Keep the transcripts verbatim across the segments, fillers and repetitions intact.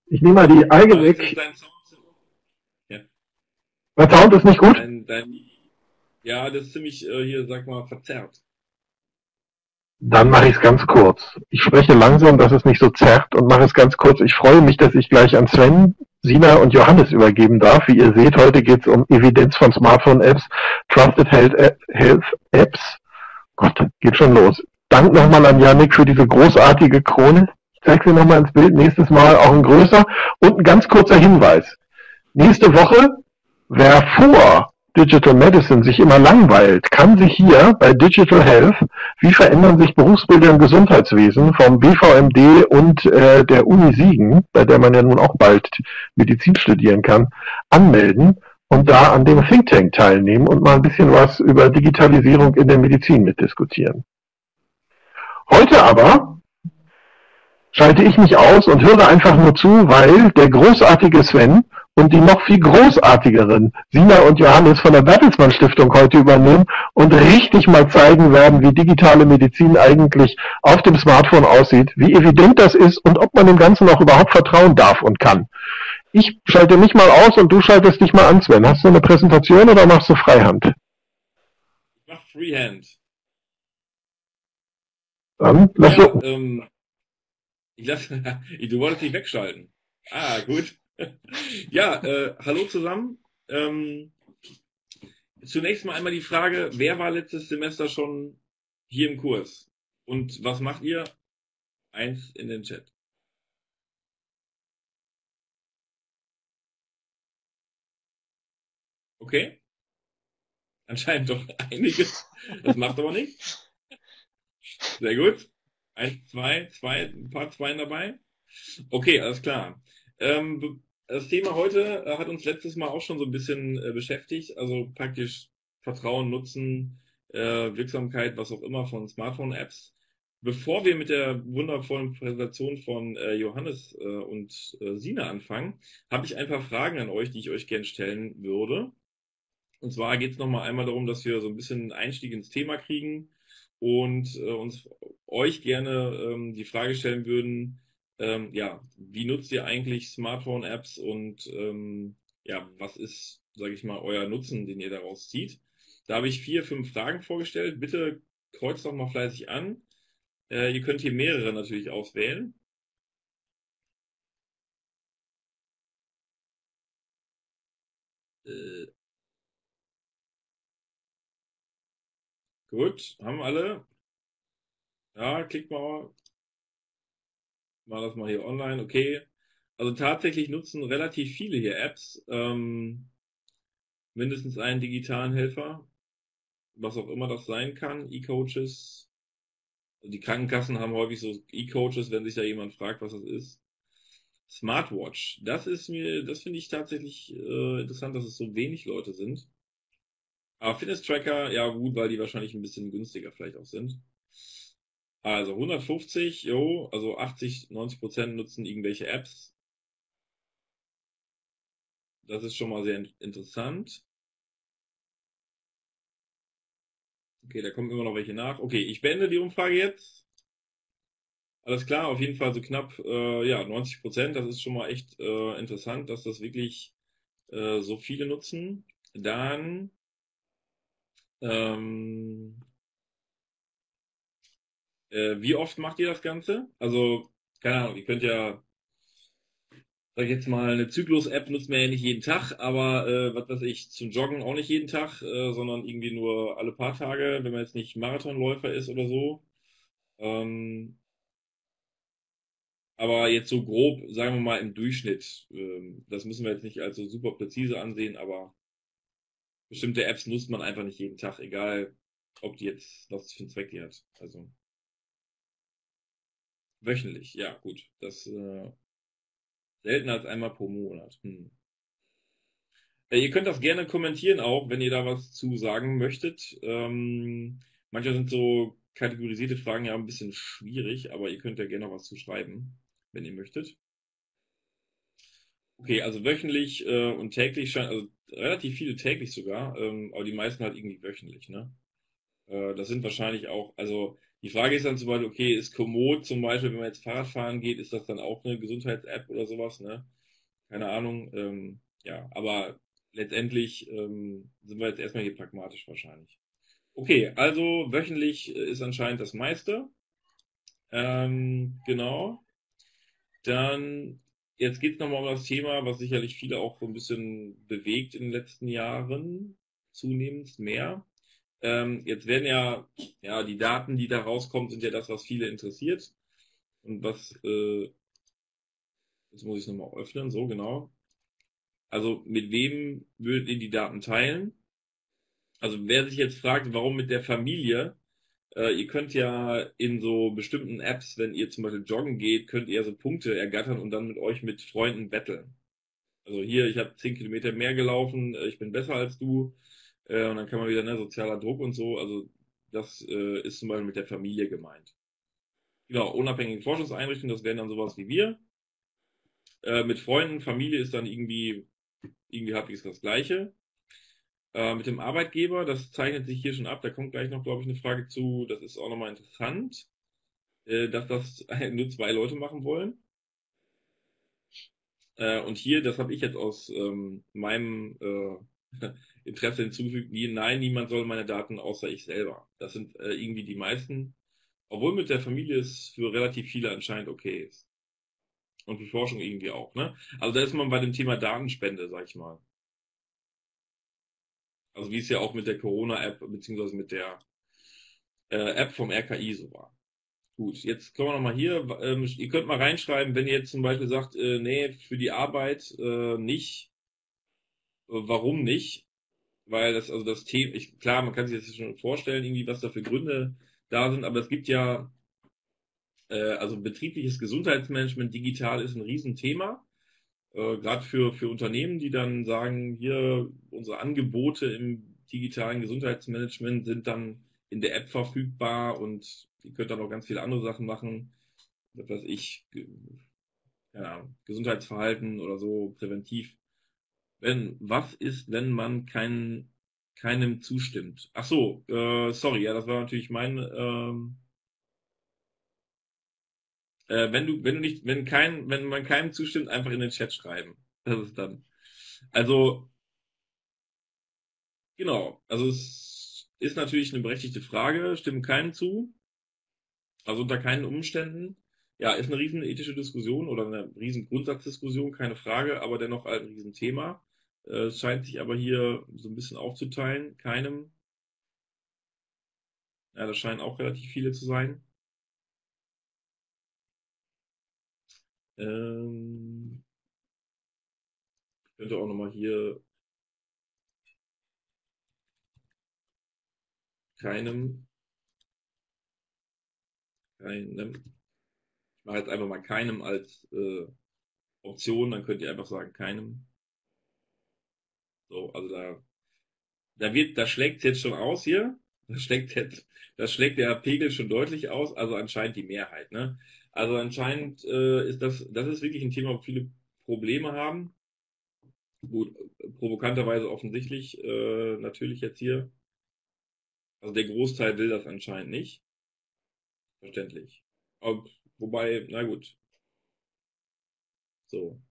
Ich nehme mal die Alge Aber ist weg. dein Sound, ja, Mein Sound ist nicht gut. dein, dein, ja, das ist ziemlich äh, hier, sag mal, verzerrt. Dann mache ich es ganz kurz. Ich spreche langsam, dass es nicht so zerrt und mache es ganz kurz. Ich freue mich, dass ich gleich an Sven, Sina und Johannes übergeben darf. Wie ihr seht, heute geht es um Evidenz von Smartphone-Apps, Trusted Health, Health Apps. Gott, geht schon los. Dank nochmal an Yannick für diese großartige Krone. Ich zeige sie nochmal ins Bild. Nächstes Mal auch ein größer. Und ein ganz kurzer Hinweis. Nächste Woche, wer vor Digital Medicine sich immer langweilt, kann sich hier bei Digital Health, wie verändern sich Berufsbilder im Gesundheitswesen vom B V M D und äh, der Uni Siegen, bei der man ja nun auch bald Medizin studieren kann, anmelden und da an dem Think Tank teilnehmen und mal ein bisschen was über Digitalisierung in der Medizin mitdiskutieren. Heute aber schalte ich mich aus und höre einfach nur zu, weil der großartige Sven und die noch viel großartigeren Sina und Johannes von der Bertelsmann Stiftung heute übernehmen und richtig mal zeigen werden, wie digitale Medizin eigentlich auf dem Smartphone aussieht, wie evident das ist und ob man dem Ganzen auch überhaupt vertrauen darf und kann. Ich schalte mich mal aus und du schaltest dich mal an, Sven. Hast du eine Präsentation oder machst du Freihand? Ich mach Freehand. Dann lass Ja, so. ähm, ich lass, du wolltest dich wegschalten. Ah, gut. Ja, äh, hallo zusammen. Ähm, zunächst mal einmal die Frage, wer war letztes Semester schon hier im Kurs? Und was macht ihr? Eins in den Chat. Okay, anscheinend doch einiges. Das macht aber nichts. Sehr gut. Eins, zwei, zwei, ein paar Zweien dabei. Okay, alles klar. Ähm, das Thema heute äh, hat uns letztes Mal auch schon so ein bisschen äh, beschäftigt. Also praktisch Vertrauen, Nutzen, äh, Wirksamkeit, was auch immer von Smartphone-Apps. Bevor wir mit der wundervollen Präsentation von äh, Johannes äh, und äh, Sina anfangen, habe ich ein paar Fragen an euch, die ich euch gerne stellen würde. Und zwar geht es nochmal einmal darum, dass wir so ein bisschen einen Einstieg ins Thema kriegen und äh, uns euch gerne ähm, die Frage stellen würden, ähm, ja, wie nutzt ihr eigentlich Smartphone-Apps und ähm, ja, was ist, sage ich mal, euer Nutzen, den ihr daraus zieht? Da habe ich vier, fünf Fragen vorgestellt. Bitte kreuzt doch mal fleißig an. Äh, ihr könnt hier mehrere natürlich auswählen. Äh, gut, haben wir alle? Ja, klickt mal. War das mal hier online, okay. Also tatsächlich nutzen relativ viele hier Apps, ähm, mindestens einen digitalen Helfer, was auch immer das sein kann, E-Coaches. Die Krankenkassen haben häufig so E-Coaches, wenn sich da jemand fragt, was das ist. Smartwatch, das ist mir, das finde ich tatsächlich äh, interessant, dass es so wenig Leute sind. Aber Fitness-Tracker, ja gut, weil die wahrscheinlich ein bisschen günstiger vielleicht auch sind. Also hundertfünfzig, jo, also achtzig, neunzig Prozent nutzen irgendwelche Apps. Das ist schon mal sehr interessant. Okay, da kommen immer noch welche nach. Okay, ich beende die Umfrage jetzt. Alles klar, auf jeden Fall so knapp äh, ja, neunzig Prozent. Das ist schon mal echt äh, interessant, dass das wirklich äh, so viele nutzen. Dann, ähm, äh, wie oft macht ihr das Ganze? Also, keine Ahnung, ihr könnt ja, sag ich jetzt mal, eine Zyklus-App nutzt man ja nicht jeden Tag, aber äh, was weiß ich, zum Joggen auch nicht jeden Tag, äh, sondern irgendwie nur alle paar Tage, wenn man jetzt nicht Marathonläufer ist oder so. Ähm, Aber jetzt so grob, sagen wir mal im Durchschnitt, ähm, das müssen wir jetzt nicht als so super präzise ansehen, aber bestimmte Apps nutzt man einfach nicht jeden Tag, egal ob die jetzt was für einen Zweck die hat. Also wöchentlich, ja gut. Das äh, seltener als einmal pro Monat. Hm. Äh, ihr könnt das gerne kommentieren auch, wenn ihr da was zu sagen möchtet. Ähm, manchmal sind so kategorisierte Fragen ja ein bisschen schwierig, aber ihr könnt ja gerne noch was zu schreiben, wenn ihr möchtet. Okay, also wöchentlich äh, und täglich scheint, also relativ viele täglich sogar, ähm, aber die meisten halt irgendwie wöchentlich, ne? Äh, das sind wahrscheinlich auch, also Die Frage ist dann zum Beispiel, okay, ist Komoot zum Beispiel, wenn man jetzt Fahrradfahren geht, ist das dann auch eine Gesundheits-App oder sowas, ne? Keine Ahnung. Ähm, ja, aber letztendlich ähm, sind wir jetzt erstmal hier pragmatisch wahrscheinlich. Okay, also wöchentlich äh, ist anscheinend das meiste. Ähm, genau. Dann, jetzt geht es nochmal um das Thema, was sicherlich viele auch so ein bisschen bewegt in den letzten Jahren, zunehmend mehr. Ähm, jetzt werden ja, ja, die Daten, die da rauskommen, sind ja das, was viele interessiert. Und was, äh, jetzt muss ich es nochmal öffnen, so genau. Also mit wem würdet ihr die Daten teilen? Also wer sich jetzt fragt, warum mit der Familie, äh, ihr könnt ja in so bestimmten Apps, wenn ihr zum Beispiel joggen geht, könnt ihr so Punkte ergattern und dann mit euch mit Freunden betteln. Also hier, ich habe zehn Kilometer mehr gelaufen, äh, ich bin besser als du. Äh, und dann kann man wieder, ne, sozialer Druck und so. Also das äh, ist zum Beispiel mit der Familie gemeint. Genau, unabhängige Forschungseinrichtungen, das wären dann sowas wie wir. Äh, mit Freunden, Familie ist dann irgendwie, irgendwie halbwegs das Gleiche. Äh, mit dem Arbeitgeber, das zeichnet sich hier schon ab, da kommt gleich noch, glaube ich, eine Frage zu, das ist auch nochmal interessant, äh, dass das nur zwei Leute machen wollen. Äh, und hier, das habe ich jetzt aus ähm, meinem äh, Interesse hinzugefügt, nie, nein, niemand soll meine Daten außer ich selber. Das sind äh, irgendwie die meisten, obwohl mit der Familie es für relativ viele anscheinend okay ist. Und für Forschung irgendwie auch, ne? Also da ist man bei dem Thema Datenspende, sag ich mal. Also wie es ja auch mit der Corona-App beziehungsweise mit der äh, App vom R K I so war. Gut, jetzt kommen wir nochmal hier. Ähm, ihr könnt mal reinschreiben, wenn ihr jetzt zum Beispiel sagt, äh, nee, für die Arbeit äh, nicht, äh, warum nicht? Weil das, also das Thema, ich, klar, man kann sich das schon vorstellen, irgendwie, was da für Gründe da sind, aber es gibt ja, äh, also betriebliches Gesundheitsmanagement digital ist ein Riesenthema. Äh, gerade für, für Unternehmen, die dann sagen, hier, unsere Angebote im digitalen Gesundheitsmanagement sind dann in der App verfügbar und ihr könnt dann auch ganz viele andere Sachen machen, was weiß ich, ge- keine Ahnung, Gesundheitsverhalten oder so, präventiv. Wenn, was ist, wenn man kein, keinem zustimmt? Ach so, äh, sorry, ja, das war natürlich mein, ähm, äh, wenn du, wenn du nicht, wenn kein, wenn man keinem zustimmt, einfach in den Chat schreiben. Das ist dann. Also, genau, also es ist natürlich eine berechtigte Frage, stimmen keinem zu, also unter keinen Umständen. Ja, ist eine riesen ethische Diskussion oder eine riesen Grundsatzdiskussion, keine Frage, aber dennoch halt ein Riesenthema. Äh, Es scheint sich aber hier so ein bisschen aufzuteilen. Keinem, ja, das scheinen auch relativ viele zu sein. Ähm, ich könnte auch nochmal hier keinem, keinem, ich mache jetzt einfach mal keinem als äh, Option, dann könnt ihr einfach sagen keinem. So, also da Da wird, da schlägt jetzt schon aus hier. Da schlägt jetzt, da schlägt der Pegel schon deutlich aus, also anscheinend die Mehrheit, ne? Also anscheinend äh, ist das, das ist wirklich ein Thema, wo viele Probleme haben. Gut, provokanterweise offensichtlich, äh, natürlich jetzt hier. Also der Großteil will das anscheinend nicht. Verständlich. Ob, wobei, na gut, so.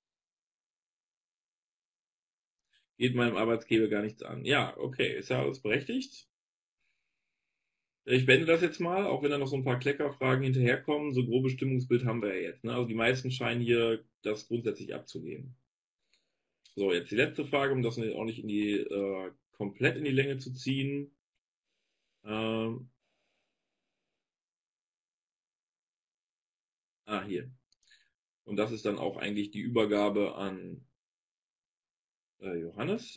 Geht meinem Arbeitgeber gar nichts an. Ja, okay, ist ja alles berechtigt. Ich beende das jetzt mal, auch wenn da noch so ein paar Kleckerfragen hinterherkommen. So grobes Stimmungsbild haben wir ja jetzt. Ne? Also die meisten scheinen hier das grundsätzlich abzulehnen. So, jetzt die letzte Frage, um das auch nicht in die, äh, komplett in die Länge zu ziehen. Ähm, ah, hier. Und das ist dann auch eigentlich die Übergabe an äh, Johannes.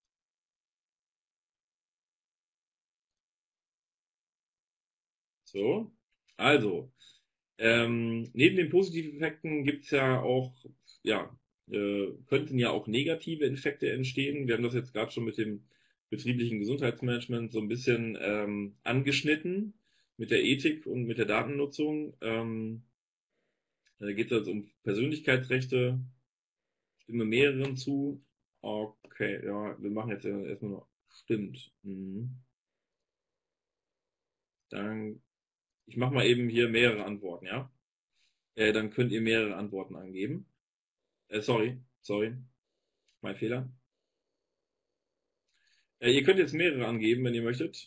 So, also, ähm, neben den positiven Effekten gibt es ja auch, ja, äh, könnten ja auch negative Effekte entstehen. Wir haben das jetzt gerade schon mit dem betrieblichen Gesundheitsmanagement so ein bisschen ähm, angeschnitten, mit der Ethik und mit der Datennutzung. Ähm, da geht es also um Persönlichkeitsrechte, stimme mehreren zu. Okay, ja, wir machen jetzt erstmal noch. Stimmt. Mhm. Dann Ich mache mal eben hier mehrere Antworten, ja? Äh, dann könnt ihr mehrere Antworten angeben. Äh, sorry, sorry, mein Fehler. Äh, ihr könnt jetzt mehrere angeben, wenn ihr möchtet.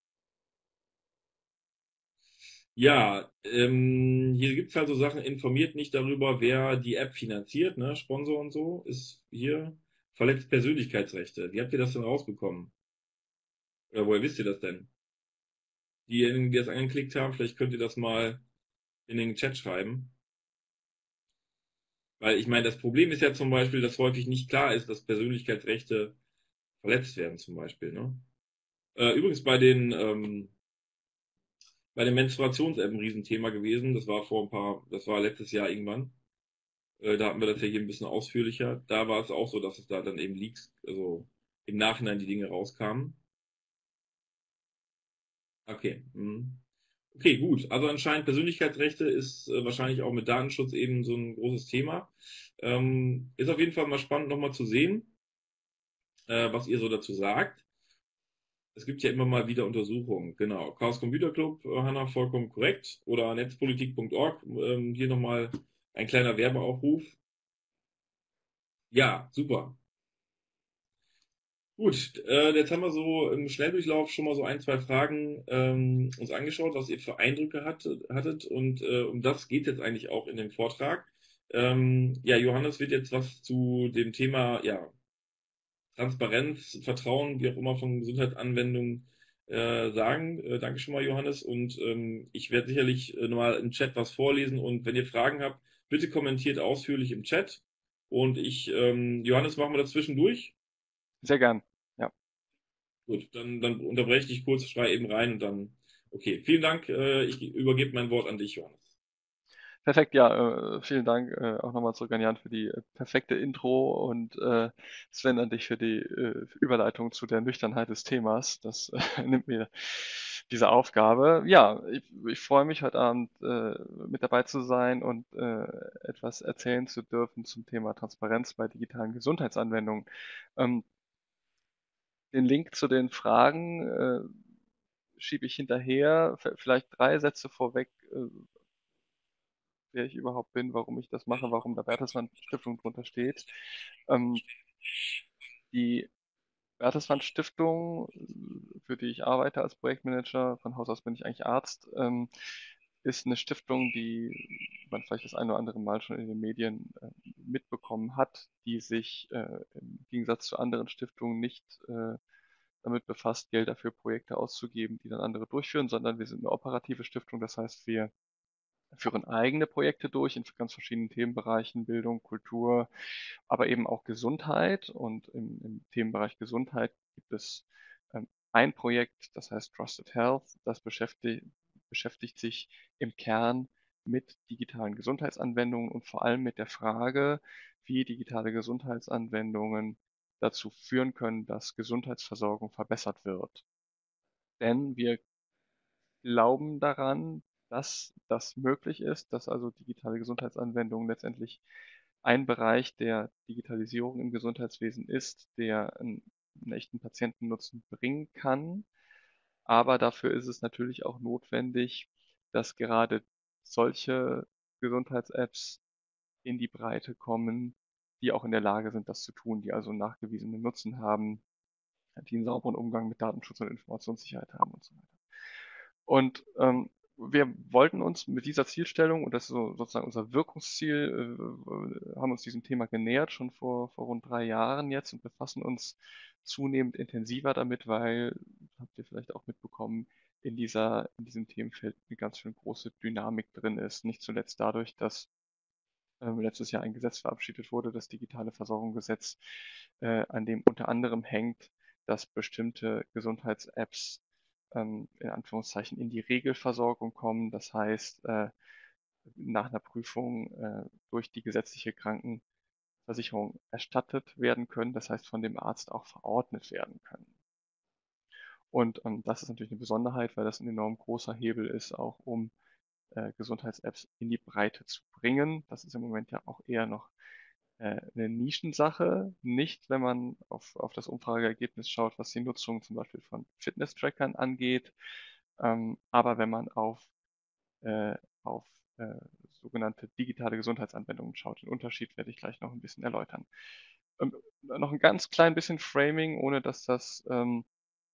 Ja, ähm, hier gibt's halt so Sachen, informiert nicht darüber, wer die App finanziert, ne? Sponsor und so, ist hier verletzt Persönlichkeitsrechte. Wie habt ihr das denn rausbekommen? Oder woher wisst ihr das denn? Diejenigen, die das angeklickt haben, vielleicht könnt ihr das mal in den Chat schreiben. Weil ich meine, das Problem ist ja zum Beispiel, dass häufig nicht klar ist, dass Persönlichkeitsrechte verletzt werden, zum Beispiel, ne? Äh, übrigens bei den, ähm, bei den Menstruations-App ein Riesenthema gewesen. Das war vor ein paar, das war letztes Jahr irgendwann. Äh, da hatten wir das ja hier ein bisschen ausführlicher. Da war es auch so, dass es da dann eben Leaks, also im Nachhinein die Dinge rauskamen. Okay. Mhm. Okay, gut. Also anscheinend Persönlichkeitsrechte ist äh, wahrscheinlich auch mit Datenschutz eben so ein großes Thema. Ähm, ist auf jeden Fall mal spannend nochmal zu sehen, äh, was ihr so dazu sagt. Es gibt ja immer mal wieder Untersuchungen. Genau. Chaos Computer Club, äh, Hanna, vollkommen korrekt. Oder netzpolitik punkt org. Ähm, hier nochmal ein kleiner Werbeaufruf. Ja, super. Gut, äh, jetzt haben wir so im Schnelldurchlauf schon mal so ein, zwei Fragen ähm, uns angeschaut, was ihr für Eindrücke hattet, hattet und äh, um das geht jetzt eigentlich auch in dem Vortrag. Ähm, ja, Johannes wird jetzt was zu dem Thema ja, Transparenz, Vertrauen, wie auch immer von Gesundheitsanwendungen äh, sagen. Äh, danke schon mal, Johannes. Und ähm, ich werde sicherlich äh, nochmal im Chat was vorlesen und wenn ihr Fragen habt, bitte kommentiert ausführlich im Chat. Und ich, ähm, Johannes, machen wir das zwischendurch. Sehr gern. Ja. Gut, dann, dann unterbreche ich dich kurz, schrei eben rein und dann. Okay, vielen Dank. Äh, ich übergebe mein Wort an dich, Johannes. Perfekt, ja, äh, vielen Dank äh, auch nochmal zurück an Jan für die äh, perfekte Intro und äh, Sven an dich für die äh, Überleitung zu der Nüchternheit des Themas. Das äh, nimmt mir diese Aufgabe. Ja, ich, ich freue mich heute Abend äh, mit dabei zu sein und äh, etwas erzählen zu dürfen zum Thema Transparenz bei digitalen Gesundheitsanwendungen. Ähm, den Link zu den Fragen äh, schiebe ich hinterher. V- Vielleicht drei Sätze vorweg, äh, wer ich überhaupt bin, warum ich das mache, warum da Bertelsmann Stiftung drunter steht. Ähm, die Bertelsmann Stiftung, für die ich arbeite als Projektmanager, von Haus aus bin ich eigentlich Arzt, ähm, ist eine Stiftung, die man vielleicht das eine oder andere Mal schon in den Medien äh, mitbekommen hat, die sich äh, im Gegensatz zu anderen Stiftungen nicht äh, damit befasst, Gelder für Projekte auszugeben, die dann andere durchführen, sondern wir sind eine operative Stiftung. Das heißt, wir führen eigene Projekte durch in ganz verschiedenen Themenbereichen, Bildung, Kultur, aber eben auch Gesundheit. Und im, im Themenbereich Gesundheit gibt es ähm, ein Projekt, das heißt Trusted Health, das beschäftigt, beschäftigt sich im Kern mit digitalen Gesundheitsanwendungen und vor allem mit der Frage, wie digitale Gesundheitsanwendungen dazu führen können, dass Gesundheitsversorgung verbessert wird. Denn wir glauben daran, dass das möglich ist, dass also digitale Gesundheitsanwendungen letztendlich ein Bereich der Digitalisierung im Gesundheitswesen ist, der einen, einen echten Patientennutzen bringen kann. Aber dafür ist es natürlich auch notwendig, dass gerade solche Gesundheits-Apps in die Breite kommen, die auch in der Lage sind, das zu tun, die also nachgewiesenen Nutzen haben, die einen sauberen Umgang mit Datenschutz und Informationssicherheit haben und so weiter. Und ähm, wir wollten uns mit dieser Zielstellung, und das ist so, sozusagen unser Wirkungsziel, äh, haben uns diesem Thema genähert, schon vor, vor rund drei Jahren jetzt und befassen uns zunehmend intensiver damit, weil, habt ihr vielleicht auch mitbekommen, in dieser, in diesem Themenfeld eine ganz schön große Dynamik drin ist. Nicht zuletzt dadurch, dass ähm, letztes Jahr ein Gesetz verabschiedet wurde, das digitale Versorgungsgesetz, äh, an dem unter anderem hängt, dass bestimmte Gesundheits-Apps ähm, in Anführungszeichen in die Regelversorgung kommen. Das heißt, äh, nach einer Prüfung äh, durch die gesetzliche Krankenversicherung erstattet werden können. Das heißt, von dem Arzt auch verordnet werden können. Und ähm, das ist natürlich eine Besonderheit, weil das ein enorm großer Hebel ist, auch um äh, Gesundheits-Apps in die Breite zu bringen. Das ist im Moment ja auch eher noch äh, eine Nischensache. Nicht, wenn man auf, auf das Umfrageergebnis schaut, was die Nutzung zum Beispiel von Fitness-Trackern angeht. Ähm, aber wenn man auf äh, auf äh, sogenannte digitale Gesundheitsanwendungen schaut. Den Unterschied werde ich gleich noch ein bisschen erläutern. Ähm, noch ein ganz klein bisschen Framing, ohne dass das ähm,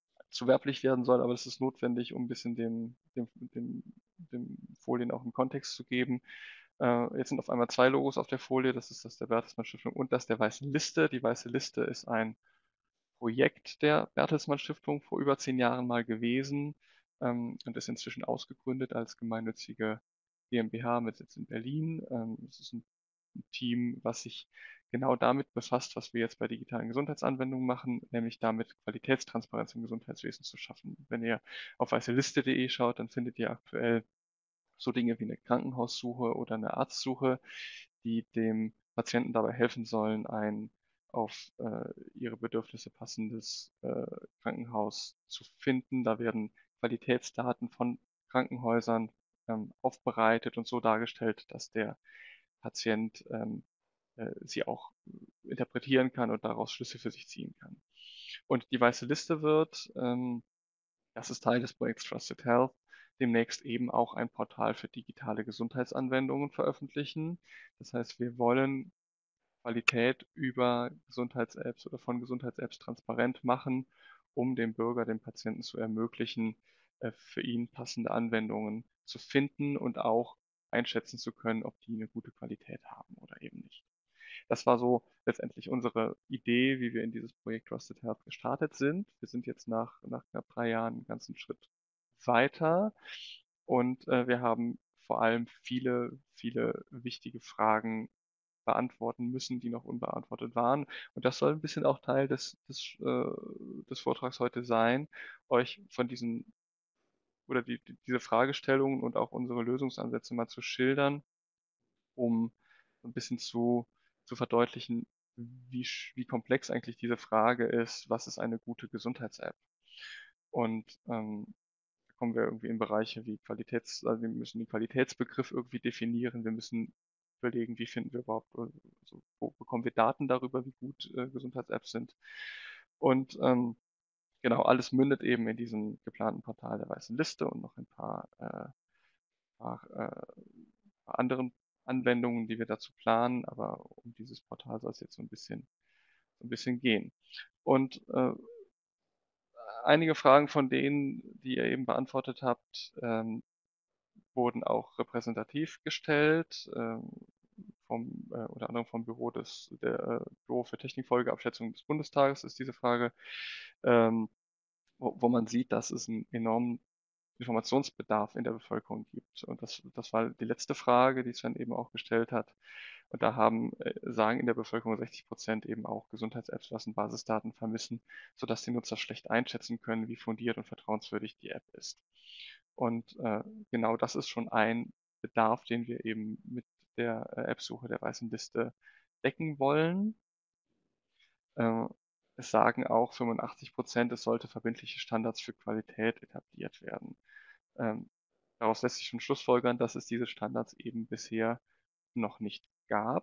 zu werblich werden soll, aber das ist notwendig, um ein bisschen dem, dem, dem, dem Folien auch einen Kontext zu geben. Äh, jetzt sind auf einmal zwei Logos auf der Folie, das ist das der Bertelsmann Stiftung und das der Weißen Liste. Die Weiße Liste ist ein Projekt der Bertelsmann Stiftung vor über zehn Jahren mal gewesen ähm, und ist inzwischen ausgegründet als gemeinnützige GmbH mit Sitz in Berlin. Ähm, es ist ein, ein Team, was sich genau damit befasst, was wir jetzt bei digitalen Gesundheitsanwendungen machen, nämlich damit Qualitätstransparenz im Gesundheitswesen zu schaffen. Wenn ihr auf weißeliste punkt de schaut, dann findet ihr aktuell so Dinge wie eine Krankenhaussuche oder eine Arztsuche, die dem Patienten dabei helfen sollen, ein auf äh, ihre Bedürfnisse passendes äh, Krankenhaus zu finden. Da werden Qualitätsdaten von Krankenhäusern ähm, aufbereitet und so dargestellt, dass der Patient ähm, äh, sie auch interpretieren kann und daraus Schlüsse für sich ziehen kann. Und die weiße Liste wird, ähm, das ist Teil des Projekts Trusted Health, demnächst eben auch ein Portal für digitale Gesundheitsanwendungen veröffentlichen. Das heißt, wir wollen Qualität über Gesundheits-Apps oder von Gesundheits-Apps transparent machen, um dem Bürger, dem Patienten zu ermöglichen, äh, für ihn passende Anwendungen zu finden und auch einschätzen zu können, ob die eine gute Qualität haben oder eben nicht. Das war so letztendlich unsere Idee, wie wir in dieses Projekt Trusted Health gestartet sind. Wir sind jetzt nach, nach knapp drei Jahren einen ganzen Schritt weiter und äh, wir haben vor allem viele, viele wichtige Fragen beantworten müssen, die noch unbeantwortet waren. Und das soll ein bisschen auch Teil des, des, äh, des Vortrags heute sein, euch von diesen oder die, die, diese Fragestellungen und auch unsere Lösungsansätze mal zu schildern, um ein bisschen zu, zu verdeutlichen, wie, wie komplex eigentlich diese Frage ist, was ist eine gute Gesundheits-App? Und ähm, da kommen wir irgendwie in Bereiche wie Qualitäts, also wir müssen den Qualitätsbegriff irgendwie definieren, wir müssen überlegen, wie finden wir überhaupt, also wo bekommen wir Daten darüber, wie gut äh, Gesundheits-Apps sind. Und ähm, genau, alles mündet eben in diesem geplanten Portal der Weißen Liste und noch ein paar, äh, paar, äh, paar anderen Anwendungen, die wir dazu planen, aber um dieses Portal soll es jetzt so ein bisschen, so ein bisschen gehen. Und äh, einige Fragen von denen, die ihr eben beantwortet habt, ähm, wurden auch repräsentativ gestellt, ähm, vom, äh, unter anderem vom Büro des der, äh, Büro für Technikfolgeabschätzung des Bundestages ist diese Frage, ähm, wo, wo man sieht, dass es einen enormen Informationsbedarf in der Bevölkerung gibt. Und das, das war die letzte Frage, die Sven eben auch gestellt hat. Und da haben, äh, sagen in der Bevölkerung sechzig Prozent eben auch Gesundheits-Apps lassen Basisdaten vermissen, sodass die Nutzer schlecht einschätzen können, wie fundiert und vertrauenswürdig die App ist. Und äh, genau das ist schon ein Bedarf, den wir eben mit der äh, App-Suche der Weißen Liste decken wollen. Äh, es sagen auch fünfundachtzig Prozent, es sollte verbindliche Standards für Qualität etabliert werden. Ähm, daraus lässt sich schon schlussfolgern, dass es diese Standards eben bisher noch nicht gab.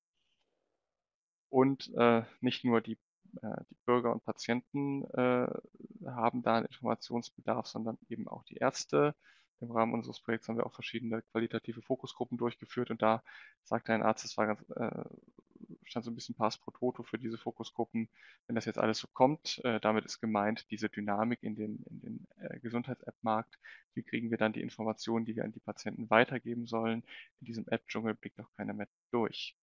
Und äh, nicht nur die, äh, die Bürger und Patienten äh, haben da einen Informationsbedarf, sondern eben auch die Ärzte. Im Rahmen unseres Projekts haben wir auch verschiedene qualitative Fokusgruppen durchgeführt und da sagte ein Arzt, es war ganz, äh, stand so ein bisschen Pass pro Toto für diese Fokusgruppen. Wenn das jetzt alles so kommt, äh, damit ist gemeint, diese Dynamik in den, in den äh, Gesundheits-App-Markt, wie kriegen wir dann die Informationen, die wir an die Patienten weitergeben sollen? In diesem App-Dschungel blickt auch keiner mehr durch.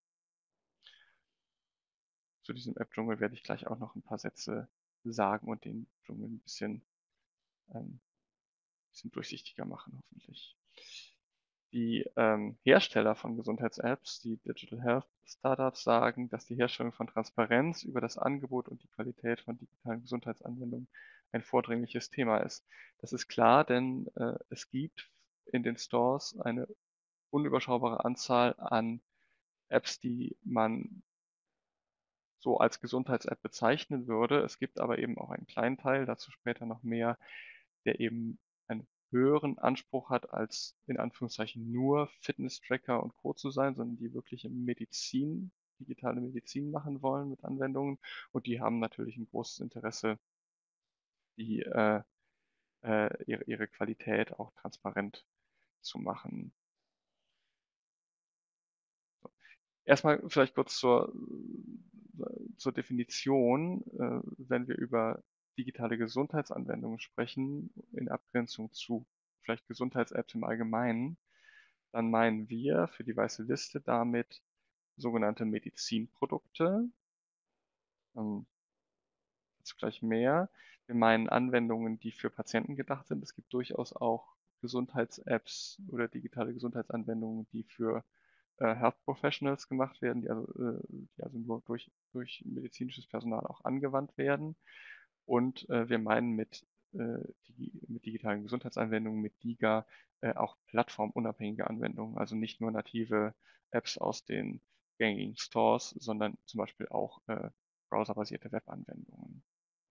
Zu diesem App-Dschungel werde ich gleich auch noch ein paar Sätze sagen und den Dschungel ein bisschen, ähm, bisschen durchsichtiger machen, hoffentlich. Die ähm, Hersteller von Gesundheits-Apps, die Digital Health Startups, sagen, dass die Herstellung von Transparenz über das Angebot und die Qualität von digitalen Gesundheitsanwendungen ein vordringliches Thema ist. Das ist klar, denn äh, es gibt in den Stores eine unüberschaubare Anzahl an Apps, die man so als Gesundheits-App bezeichnen würde. Es gibt aber eben auch einen kleinen Teil, dazu später noch mehr, der eben einen höheren Anspruch hat, als in Anführungszeichen nur Fitness-Tracker und Co. zu sein, sondern die wirkliche Medizin, digitale Medizin machen wollen mit Anwendungen. Und die haben natürlich ein großes Interesse, die, äh, äh, ihre, ihre Qualität auch transparent zu machen. So. Erstmal vielleicht kurz zur, zur Definition, äh, wenn wir über digitale Gesundheitsanwendungen sprechen, in Abgrenzung zu vielleicht Gesundheits-Apps im Allgemeinen, dann meinen wir für die weiße Liste damit sogenannte Medizinprodukte. Ähm, dazu gleich mehr. Wir meinen Anwendungen, die für Patienten gedacht sind. Es gibt durchaus auch Gesundheits-Apps oder digitale Gesundheitsanwendungen, die für äh, Health Professionals gemacht werden, die also, äh, die also nur durch, durch medizinisches Personal auch angewandt werden. Und äh, wir meinen mit, äh, die, mit digitalen Gesundheitsanwendungen, mit DiGA, äh, auch plattformunabhängige Anwendungen, also nicht nur native Apps aus den gängigen Stores, sondern zum Beispiel auch äh, browserbasierte Webanwendungen.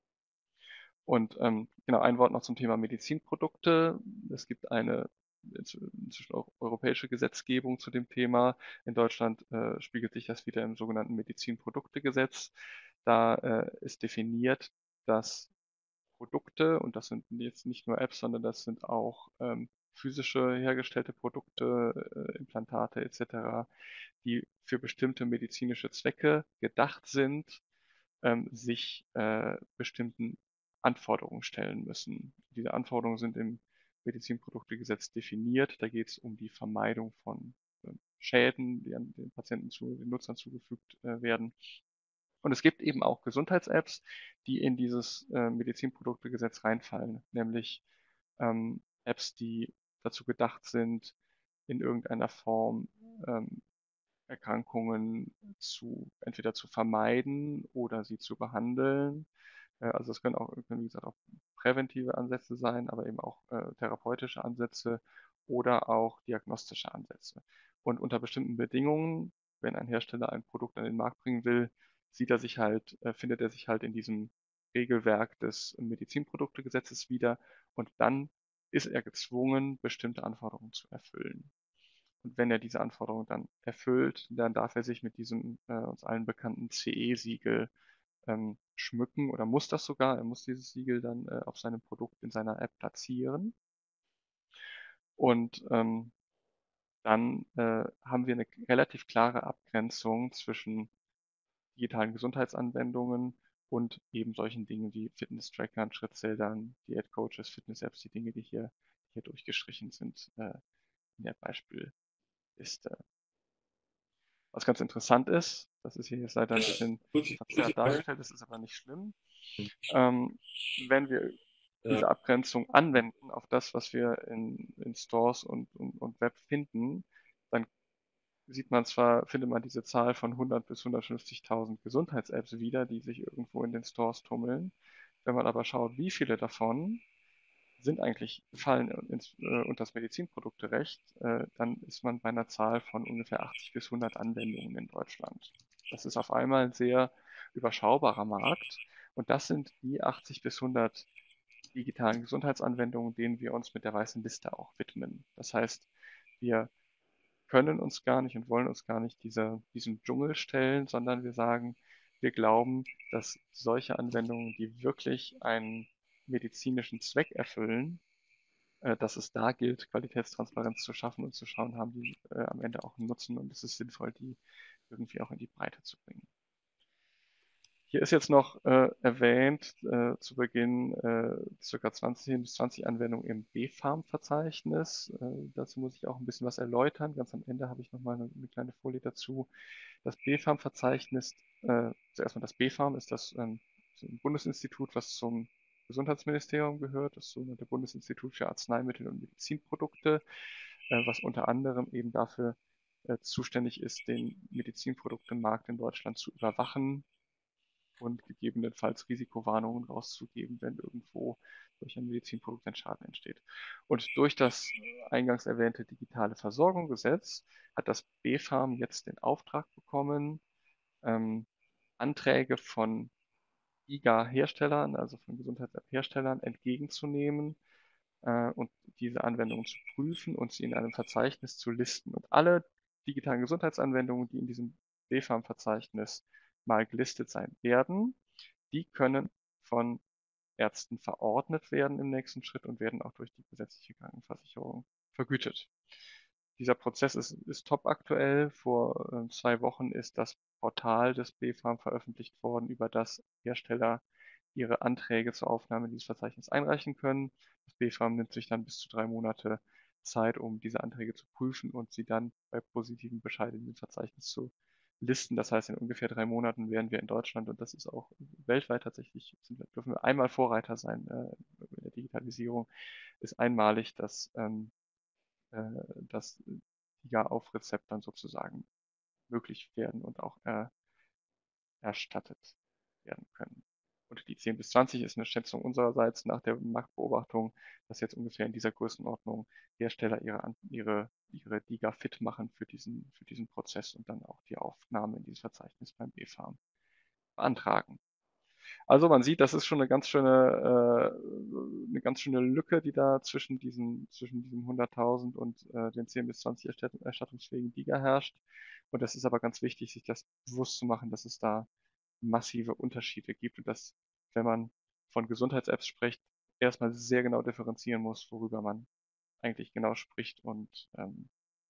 Und ähm, genau, ein Wort noch zum Thema Medizinprodukte. Es gibt eine inzwischen auch europäische Gesetzgebung zu dem Thema. In Deutschland äh, spiegelt sich das wieder im sogenannten Medizinproduktegesetz. Da äh, ist definiert, dass Produkte, und das sind jetzt nicht nur Apps, sondern das sind auch ähm, physische hergestellte Produkte, äh, Implantate et cetera, die für bestimmte medizinische Zwecke gedacht sind, ähm, sich äh, bestimmten Anforderungen stellen müssen. Diese Anforderungen sind im Medizinproduktegesetz definiert. Da geht es um die Vermeidung von äh, Schäden, die an den Patienten zu, den Nutzern zugefügt äh, werden. Und es gibt eben auch Gesundheits-Apps, die in dieses äh, Medizinproduktegesetz reinfallen, nämlich ähm, Apps, die dazu gedacht sind, in irgendeiner Form ähm, Erkrankungen zu entweder zu vermeiden oder sie zu behandeln. Äh, also es können auch, können, wie gesagt, auch präventive Ansätze sein, aber eben auch äh, therapeutische Ansätze oder auch diagnostische Ansätze. Und unter bestimmten Bedingungen, wenn ein Hersteller ein Produkt an den Markt bringen will, sieht er sich halt, äh, findet er sich halt in diesem Regelwerk des Medizinproduktegesetzes wieder und dann ist er gezwungen, bestimmte Anforderungen zu erfüllen. Und wenn er diese Anforderungen dann erfüllt, dann darf er sich mit diesem äh, uns allen bekannten C E-Siegel ähm, schmücken oder muss das sogar. Er muss dieses Siegel dann äh, auf seinem Produkt in seiner App platzieren. Und ähm, dann äh, haben wir eine relativ klare Abgrenzung zwischen digitalen Gesundheitsanwendungen und eben solchen Dingen wie Fitness-Trackern, Schrittzählern, Diät-Coaches, Fitness-Apps, die Dinge, die hier, hier durchgestrichen sind äh, in der Beispielliste. Was ganz interessant ist, das ist hier jetzt leider ein bisschen Kurze, kurze verzerrt Frage. dargestellt, das ist aber nicht schlimm. Ähm, wenn wir Ja. diese Abgrenzung anwenden auf das, was wir in, in Stores und, und, und Web finden, dann sieht man zwar, findet man diese Zahl von hundert bis hundertfünfzigtausend Gesundheits-Apps wieder, die sich irgendwo in den Stores tummeln. Wenn man aber schaut, wie viele davon sind eigentlich, fallen ins, äh, unter das Medizinprodukterecht, äh, dann ist man bei einer Zahl von ungefähr achtzig bis hundert Anwendungen in Deutschland. Das ist auf einmal ein sehr überschaubarer Markt und das sind die achtzig bis hundert digitalen Gesundheitsanwendungen, denen wir uns mit der weißen Liste auch widmen. Das heißt, wir können uns gar nicht und wollen uns gar nicht diese, diesem Dschungel stellen, sondern wir sagen, wir glauben, dass solche Anwendungen, die wirklich einen medizinischen Zweck erfüllen, äh, dass es da gilt, Qualitätstransparenz zu schaffen und zu schauen, haben die äh, am Ende auch einen Nutzen und es ist sinnvoll, die irgendwie auch in die Breite zu bringen. Hier ist jetzt noch äh, erwähnt äh, zu Beginn äh, ca. zwanzig bis zwanzig Anwendungen im B Farm-Verzeichnis. Äh, dazu muss ich auch ein bisschen was erläutern. Ganz am Ende habe ich nochmal eine, eine kleine Folie dazu. Das B Farm-Verzeichnis, äh, zuerst mal das B Farm ist das ähm, ein Bundesinstitut, was zum Gesundheitsministerium gehört, das sogenannte Bundesinstitut für Arzneimittel und Medizinprodukte, äh, was unter anderem eben dafür äh, zuständig ist, den Medizinproduktemarkt in Deutschland zu überwachen und gegebenenfalls Risikowarnungen rauszugeben, wenn irgendwo durch ein Medizinprodukt ein Schaden entsteht. Und durch das eingangs erwähnte digitale Versorgungsgesetz hat das B Farm jetzt den Auftrag bekommen, ähm, Anträge von I G A-Herstellern, also von Gesundheits-App-Herstellern, entgegenzunehmen äh, und diese Anwendungen zu prüfen und sie in einem Verzeichnis zu listen. Und alle digitalen Gesundheitsanwendungen, die in diesem B Farm-Verzeichnis mal gelistet sein werden, die können von Ärzten verordnet werden im nächsten Schritt und werden auch durch die gesetzliche Krankenversicherung vergütet. Dieser Prozess ist, ist top aktuell. Vor äh, zwei Wochen ist das Portal des B F A M veröffentlicht worden, über das Hersteller ihre Anträge zur Aufnahme in dieses Verzeichnis einreichen können. Das B F A M nimmt sich dann bis zu drei Monate Zeit, um diese Anträge zu prüfen und sie dann bei positiven Bescheid in dem Verzeichnis zu listen. Das heißt, in ungefähr drei Monaten wären wir in Deutschland, und das ist auch weltweit tatsächlich, sind wir, dürfen wir einmal Vorreiter sein äh, in der Digitalisierung, ist einmalig, dass, ähm, äh, dass Diga auf Rezept dann sozusagen möglich werden und auch äh, erstattet werden können. Und die zehn bis zwanzig ist eine Schätzung unsererseits nach der Marktbeobachtung, dass jetzt ungefähr in dieser Größenordnung Hersteller ihre, ihre, ihre Diga fit machen für diesen, für diesen Prozess und dann auch die Aufnahme in dieses Verzeichnis beim B F A M beantragen. Also man sieht, das ist schon eine ganz schöne, äh, eine ganz schöne Lücke, die da zwischen diesen, zwischen diesen hunderttausend und äh, den zehn bis zwanzig erstatt erstattungsfähigen Diga herrscht. Und das ist aber ganz wichtig, sich das bewusst zu machen, dass es da massive Unterschiede gibt und dass, wenn man von Gesundheits-Apps spricht, erstmal sehr genau differenzieren muss, worüber man eigentlich genau spricht. Und ähm,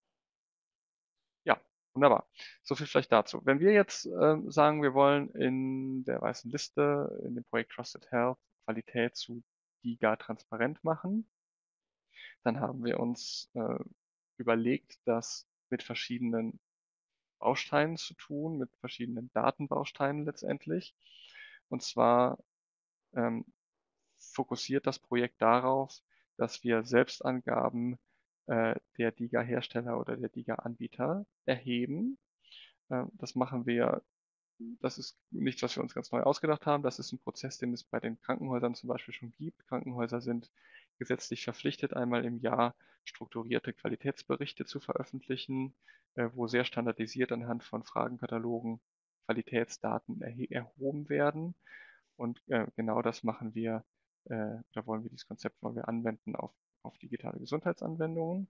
ja, wunderbar. So viel vielleicht dazu. Wenn wir jetzt ähm, sagen, wir wollen in der weißen Liste, in dem Projekt Trusted Health, Qualität zu Diga transparent machen, dann haben wir uns äh, überlegt, das mit verschiedenen Bausteinen zu tun, mit verschiedenen Datenbausteinen letztendlich. Und zwar ähm, fokussiert das Projekt darauf, dass wir Selbstangaben äh, der Diga-Hersteller oder der Diga-Anbieter erheben. Äh, das machen wir, das ist nichts, was wir uns ganz neu ausgedacht haben. Das ist ein Prozess, den es bei den Krankenhäusern zum Beispiel schon gibt. Krankenhäuser sind gesetzlich verpflichtet, einmal im Jahr strukturierte Qualitätsberichte zu veröffentlichen, äh, wo sehr standardisiert anhand von Fragenkatalogen Qualitätsdaten erhe erhoben werden. Und äh, genau das machen wir, äh, da wollen wir dieses Konzept wollen wir anwenden auf, auf digitale Gesundheitsanwendungen.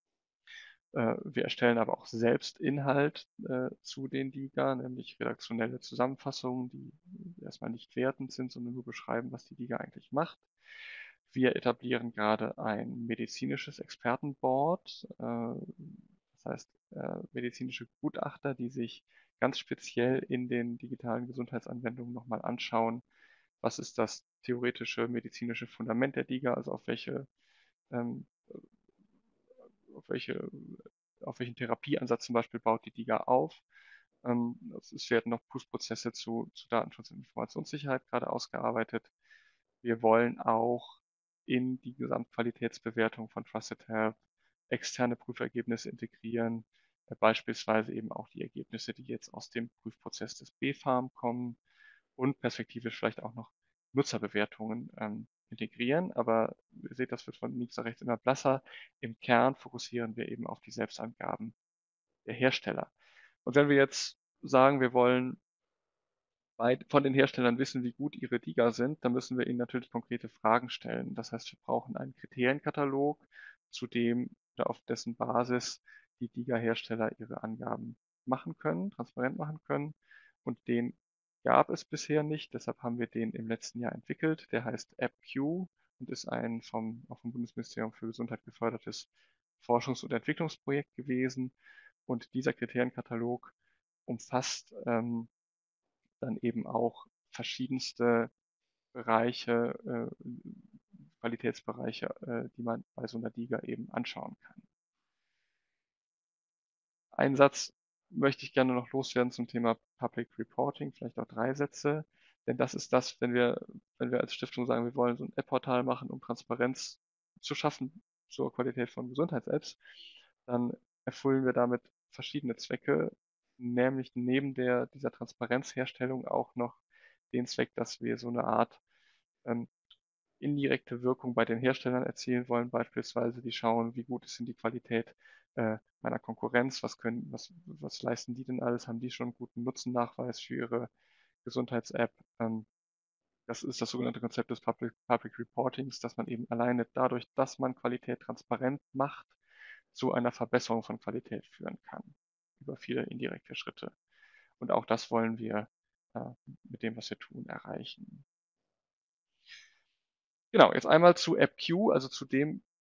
Äh, wir erstellen aber auch selbst Inhalt äh, zu den Diga, nämlich redaktionelle Zusammenfassungen, die erstmal nicht wertend sind, sondern nur beschreiben, was die Diga eigentlich macht. Wir etablieren gerade ein medizinisches Expertenboard, äh, das heißt äh, medizinische Gutachter, die sich ganz speziell in den digitalen Gesundheitsanwendungen nochmal anschauen, was ist das theoretische medizinische Fundament der Diga, also auf welche, ähm, auf welche, auf welchen Therapieansatz zum Beispiel baut die Diga auf. Ähm, es werden noch Prüfprozesse zu, zu Datenschutz und Informationssicherheit gerade ausgearbeitet. Wir wollen auch in die Gesamtqualitätsbewertung von Trusted Health externe Prüfergebnisse integrieren, äh, beispielsweise eben auch die Ergebnisse, die jetzt aus dem Prüfprozess des B F A M kommen und perspektivisch vielleicht auch noch Nutzerbewertungen ähm, integrieren. Aber ihr seht, das wird von links nach rechts immer blasser. Im Kern fokussieren wir eben auf die Selbstangaben der Hersteller. Und wenn wir jetzt sagen, wir wollen bei, von den Herstellern wissen, wie gut ihre Diga sind, dann müssen wir ihnen natürlich konkrete Fragen stellen. Das heißt, wir brauchen einen Kriterienkatalog, zu dem oder auf dessen Basis die Diga-Hersteller ihre Angaben machen können, transparent machen können. Und den gab es bisher nicht. Deshalb haben wir den im letzten Jahr entwickelt. Der heißt AppQ und ist ein vom, auch vom Bundesministerium für Gesundheit gefördertes Forschungs- und Entwicklungsprojekt gewesen. Und dieser Kriterienkatalog umfasst ähm, dann eben auch verschiedenste Bereiche, äh, Qualitätsbereiche, äh, die man bei so einer Diga eben anschauen kann. Einen Satz möchte ich gerne noch loswerden zum Thema Public Reporting, vielleicht auch drei Sätze, denn das ist das, wenn wir, wenn wir als Stiftung sagen, wir wollen so ein App-Portal machen, um Transparenz zu schaffen zur Qualität von Gesundheits-Apps, dann erfüllen wir damit verschiedene Zwecke, nämlich neben der, dieser Transparenzherstellung auch noch den Zweck, dass wir so eine Art ähm, indirekte Wirkung bei den Herstellern erzielen wollen, beispielsweise die schauen, wie gut ist denn die Qualität äh, meiner Konkurrenz, was können, was, was leisten die denn alles, haben die schon einen guten Nutzennachweis für ihre Gesundheits-App. Ähm, das ist das sogenannte Konzept des Public, Public Reportings, dass man eben alleine dadurch, dass man Qualität transparent macht, zu einer Verbesserung von Qualität führen kann, über viele indirekte Schritte. Und auch das wollen wir äh, mit dem, was wir tun, erreichen. Genau, jetzt einmal zu AppQ, also zu dem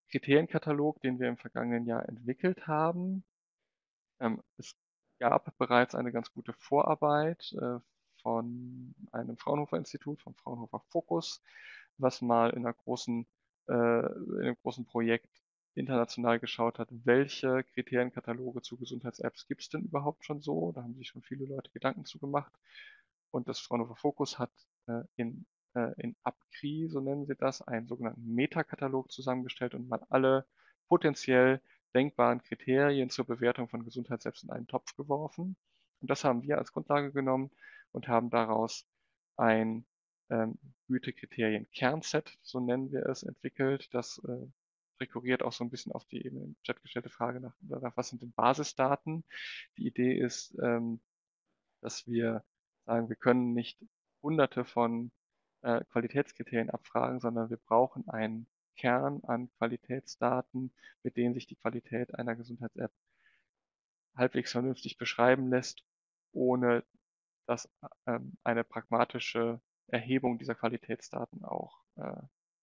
Kriterienkatalog, den wir im vergangenen Jahr entwickelt haben. Ähm, es gab bereits eine ganz gute Vorarbeit äh, von einem Fraunhofer-Institut, vom Fraunhofer Fokus, was mal in einer großen, äh, in einem großen Projekt international geschaut hat, welche Kriterienkataloge zu Gesundheits-Apps gibt es denn überhaupt schon so. Da haben sich schon viele Leute Gedanken zu gemacht. Und das Fraunhofer Fokus hat äh, in, äh, in AppCri, so nennen sie das, einen sogenannten Metakatalog zusammengestellt und mal alle potenziell denkbaren Kriterien zur Bewertung von Gesundheits-Apps in einen Topf geworfen. Und das haben wir als Grundlage genommen und haben daraus ein ähm, Gütekriterien-Kernset, so nennen wir es, entwickelt. Das äh, rekurriert auch so ein bisschen auf die eben im Chat gestellte Frage nach, nach was sind denn Basisdaten. Die Idee ist, ähm, dass wir sagen, wir können nicht hunderte von äh, Qualitätskriterien abfragen, sondern wir brauchen einen Kern an Qualitätsdaten, mit denen sich die Qualität einer Gesundheits-App halbwegs vernünftig beschreiben lässt, ohne dass ähm, eine pragmatische Erhebung dieser Qualitätsdaten auch äh,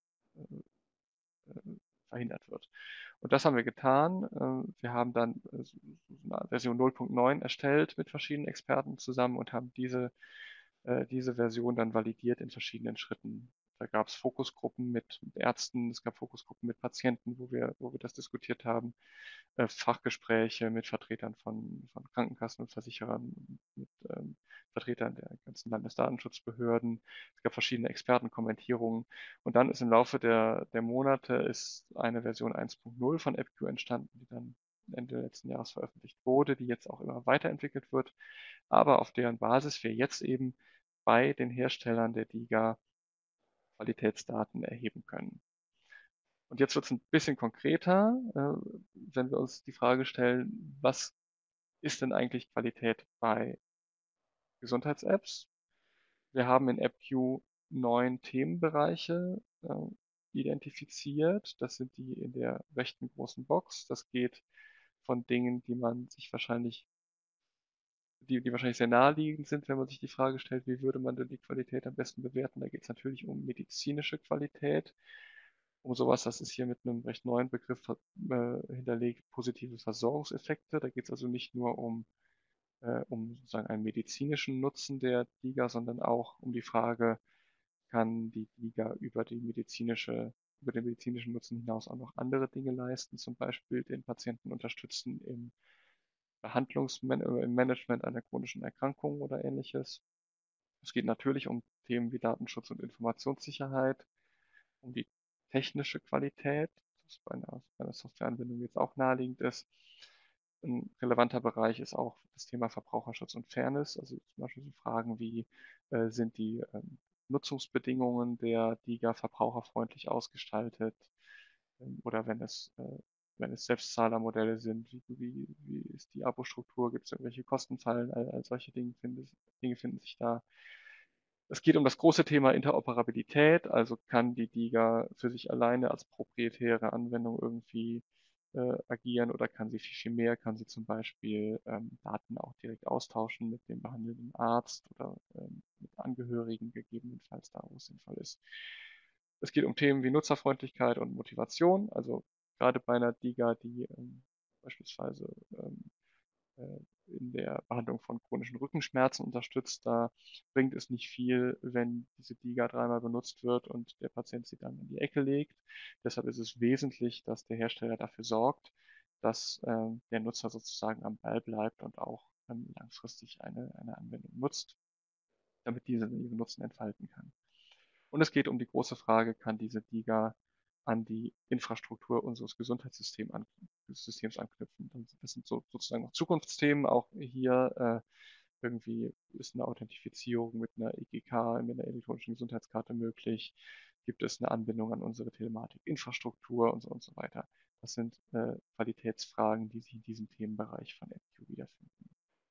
äh, verhindert wird. Und das haben wir getan. Äh, Wir haben dann äh, so eine Version null Punkt neun erstellt mit verschiedenen Experten zusammen und haben diese, äh, diese Version dann validiert in verschiedenen Schritten. Da gab es Fokusgruppen mit, mit Ärzten, es gab Fokusgruppen mit Patienten, wo wir, wo wir das diskutiert haben, äh, Fachgespräche mit Vertretern von, von Krankenkassen und Versicherern, mit ähm, Vertretern der ganzen Landesdatenschutzbehörden. Es gab verschiedene Expertenkommentierungen. Und dann ist im Laufe der, der Monate ist eine Version eins Punkt null von AppQ entstanden, die dann Ende letzten Jahres veröffentlicht wurde, die jetzt auch immer weiterentwickelt wird, aber auf deren Basis wir jetzt eben bei den Herstellern der DiGA Qualitätsdaten erheben können. Und jetzt wird es ein bisschen konkreter, äh, wenn wir uns die Frage stellen, was ist denn eigentlich Qualität bei Gesundheits-Apps? Wir haben in AppQ neun Themenbereiche äh, identifiziert. Das sind die in der rechten großen Box. Das geht von Dingen, die man sich wahrscheinlich, die, die wahrscheinlich sehr naheliegend sind, wenn man sich die Frage stellt, wie würde man denn die Qualität am besten bewerten? Da geht es natürlich um medizinische Qualität, um sowas, das ist hier mit einem recht neuen Begriff äh, hinterlegt, positive Versorgungseffekte. Da geht es also nicht nur um, äh, um sozusagen einen medizinischen Nutzen der DiGA, sondern auch um die Frage, kann die DiGA über die medizinische, über den medizinischen Nutzen hinaus auch noch andere Dinge leisten, zum Beispiel den Patienten unterstützen im Behandlungsman äh, im Management einer chronischen Erkrankung oder ähnliches. Es geht natürlich um Themen wie Datenschutz und Informationssicherheit, um die technische Qualität, das bei einer, bei einer Softwareanwendung jetzt auch naheliegend ist. Ein relevanter Bereich ist auch das Thema Verbraucherschutz und Fairness, also zum Beispiel so Fragen wie, äh, sind die ähm, Nutzungsbedingungen der DiGA verbraucherfreundlich ausgestaltet, ähm, oder wenn es, äh, wenn es Selbstzahlermodelle sind, wie, wie, wie ist die Abo-Struktur, gibt es irgendwelche Kostenfallen, all, all solche Dinge, find, Dinge finden sich da. Es geht um das große Thema Interoperabilität, also kann die DiGA für sich alleine als proprietäre Anwendung irgendwie äh, agieren oder kann sie viel, viel mehr, kann sie zum Beispiel ähm, Daten auch direkt austauschen mit dem behandelnden Arzt oder ähm, mit Angehörigen gegebenenfalls da, wo es sinnvoll ist. Es geht um Themen wie Nutzerfreundlichkeit und Motivation, also gerade bei einer DiGA, die ähm, beispielsweise ähm, äh, in der Behandlung von chronischen Rückenschmerzen unterstützt. Da bringt es nicht viel, wenn diese DiGA dreimal benutzt wird und der Patient sie dann in die Ecke legt. Deshalb ist es wesentlich, dass der Hersteller dafür sorgt, dass äh, der Nutzer sozusagen am Ball bleibt und auch ähm, langfristig eine, eine Anwendung nutzt, damit diese ihren Nutzen entfalten kann. Und es geht um die große Frage, kann diese DiGA an die Infrastruktur unseres Gesundheitssystems an, Systems anknüpfen. Das sind so, sozusagen noch Zukunftsthemen. Auch hier äh, irgendwie ist eine Authentifizierung mit einer E G K, mit einer elektronischen Gesundheitskarte möglich. Gibt es eine Anbindung an unsere Telematik-Infrastruktur und so und so weiter. Das sind äh, Qualitätsfragen, die sich in diesem Themenbereich von AppQ wiederfinden.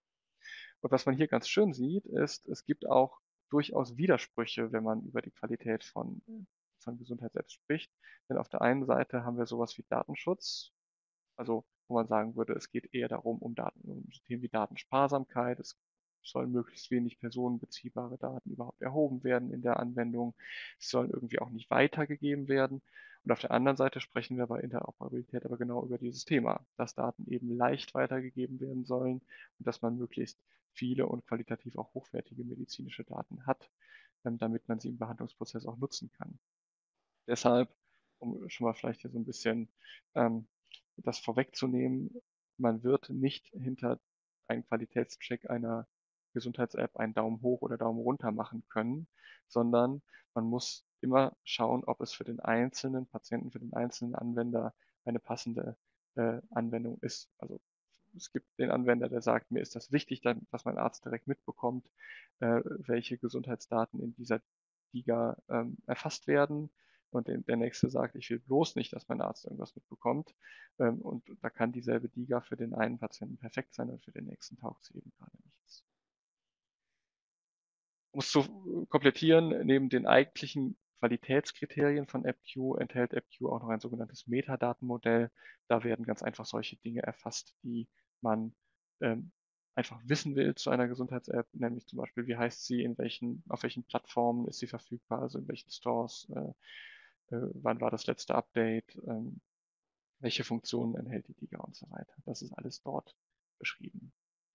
Und was man hier ganz schön sieht, ist, es gibt auch durchaus Widersprüche, wenn man über die Qualität von, von Gesundheits-Apps spricht. Denn auf der einen Seite haben wir sowas wie Datenschutz, also wo man sagen würde, es geht eher darum, um Daten, um Themen wie Datensparsamkeit. Es sollen möglichst wenig personenbeziehbare Daten überhaupt erhoben werden in der Anwendung. Sie sollen irgendwie auch nicht weitergegeben werden. Und auf der anderen Seite sprechen wir bei Interoperabilität aber genau über dieses Thema, dass Daten eben leicht weitergegeben werden sollen und dass man möglichst viele und qualitativ auch hochwertige medizinische Daten hat, ähm, damit man sie im Behandlungsprozess auch nutzen kann. Deshalb, um schon mal vielleicht hier so ein bisschen ähm, das vorwegzunehmen, man wird nicht hinter einen Qualitätscheck einer Gesundheits-App einen Daumen hoch oder Daumen runter machen können, sondern man muss immer schauen, ob es für den einzelnen Patienten, für den einzelnen Anwender eine passende äh, Anwendung ist. Also es gibt den Anwender, der sagt, mir ist das wichtig, dass mein Arzt direkt mitbekommt, äh, welche Gesundheitsdaten in dieser DiGA ähm, erfasst werden. Und der nächste sagt, ich will bloß nicht, dass mein Arzt irgendwas mitbekommt. Ähm, und da kann dieselbe DiGA für den einen Patienten perfekt sein und für den nächsten taugt sie eben gerade nichts. Um es zu komplettieren, neben den eigentlichen Qualitätskriterien von AppQ enthält AppQ auch noch ein sogenanntes Metadatenmodell. Da werden ganz einfach solche Dinge erfasst, die man ähm, einfach wissen will zu einer Gesundheits-App, nämlich zum Beispiel, wie heißt sie, in welchen, auf welchen Plattformen ist sie verfügbar, also in welchen Stores, äh, äh, wann war das letzte Update, ähm, welche Funktionen enthält die DiGA und so weiter. Das ist alles dort beschrieben.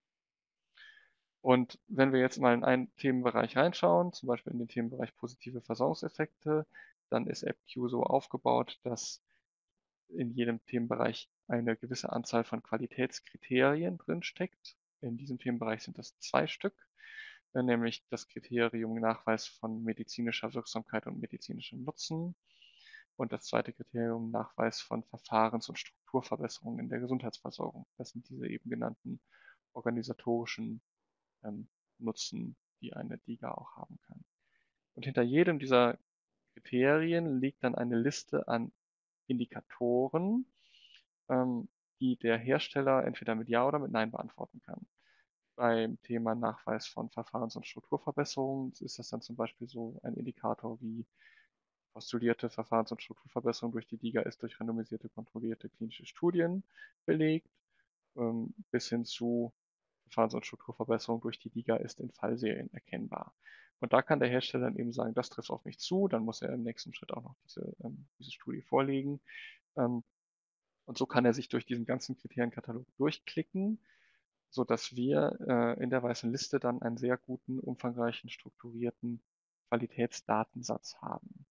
Und wenn wir jetzt mal in einen Themenbereich reinschauen, zum Beispiel in den Themenbereich positive Versorgungseffekte, dann ist AppQ so aufgebaut, dass in jedem Themenbereich eine gewisse Anzahl von Qualitätskriterien drinsteckt. In diesem Themenbereich sind das zwei Stück, nämlich das Kriterium Nachweis von medizinischer Wirksamkeit und medizinischem Nutzen und das zweite Kriterium Nachweis von Verfahrens- und Strukturverbesserungen in der Gesundheitsversorgung. Das sind diese eben genannten organisatorischen ähm, Nutzen, die eine DiGA auch haben kann. Und hinter jedem dieser Kriterien liegt dann eine Liste an Indikatoren, ähm, die der Hersteller entweder mit Ja oder mit Nein beantworten kann. Beim Thema Nachweis von Verfahrens- und Strukturverbesserungen ist das dann zum Beispiel so ein Indikator wie postulierte Verfahrens- und Strukturverbesserung durch die DiGA ist durch randomisierte, kontrollierte klinische Studien belegt, ähm, bis hin zu Verfahrens- und Strukturverbesserung durch die DiGA ist in Fallserien erkennbar. Und da kann der Hersteller dann eben sagen, das trifft auf mich zu, dann muss er im nächsten Schritt auch noch diese, ähm, diese Studie vorlegen. Ähm, und so kann er sich durch diesen ganzen Kriterienkatalog durchklicken, sodass wir äh, in der weißen Liste dann einen sehr guten, umfangreichen, strukturierten Qualitätsdatensatz haben.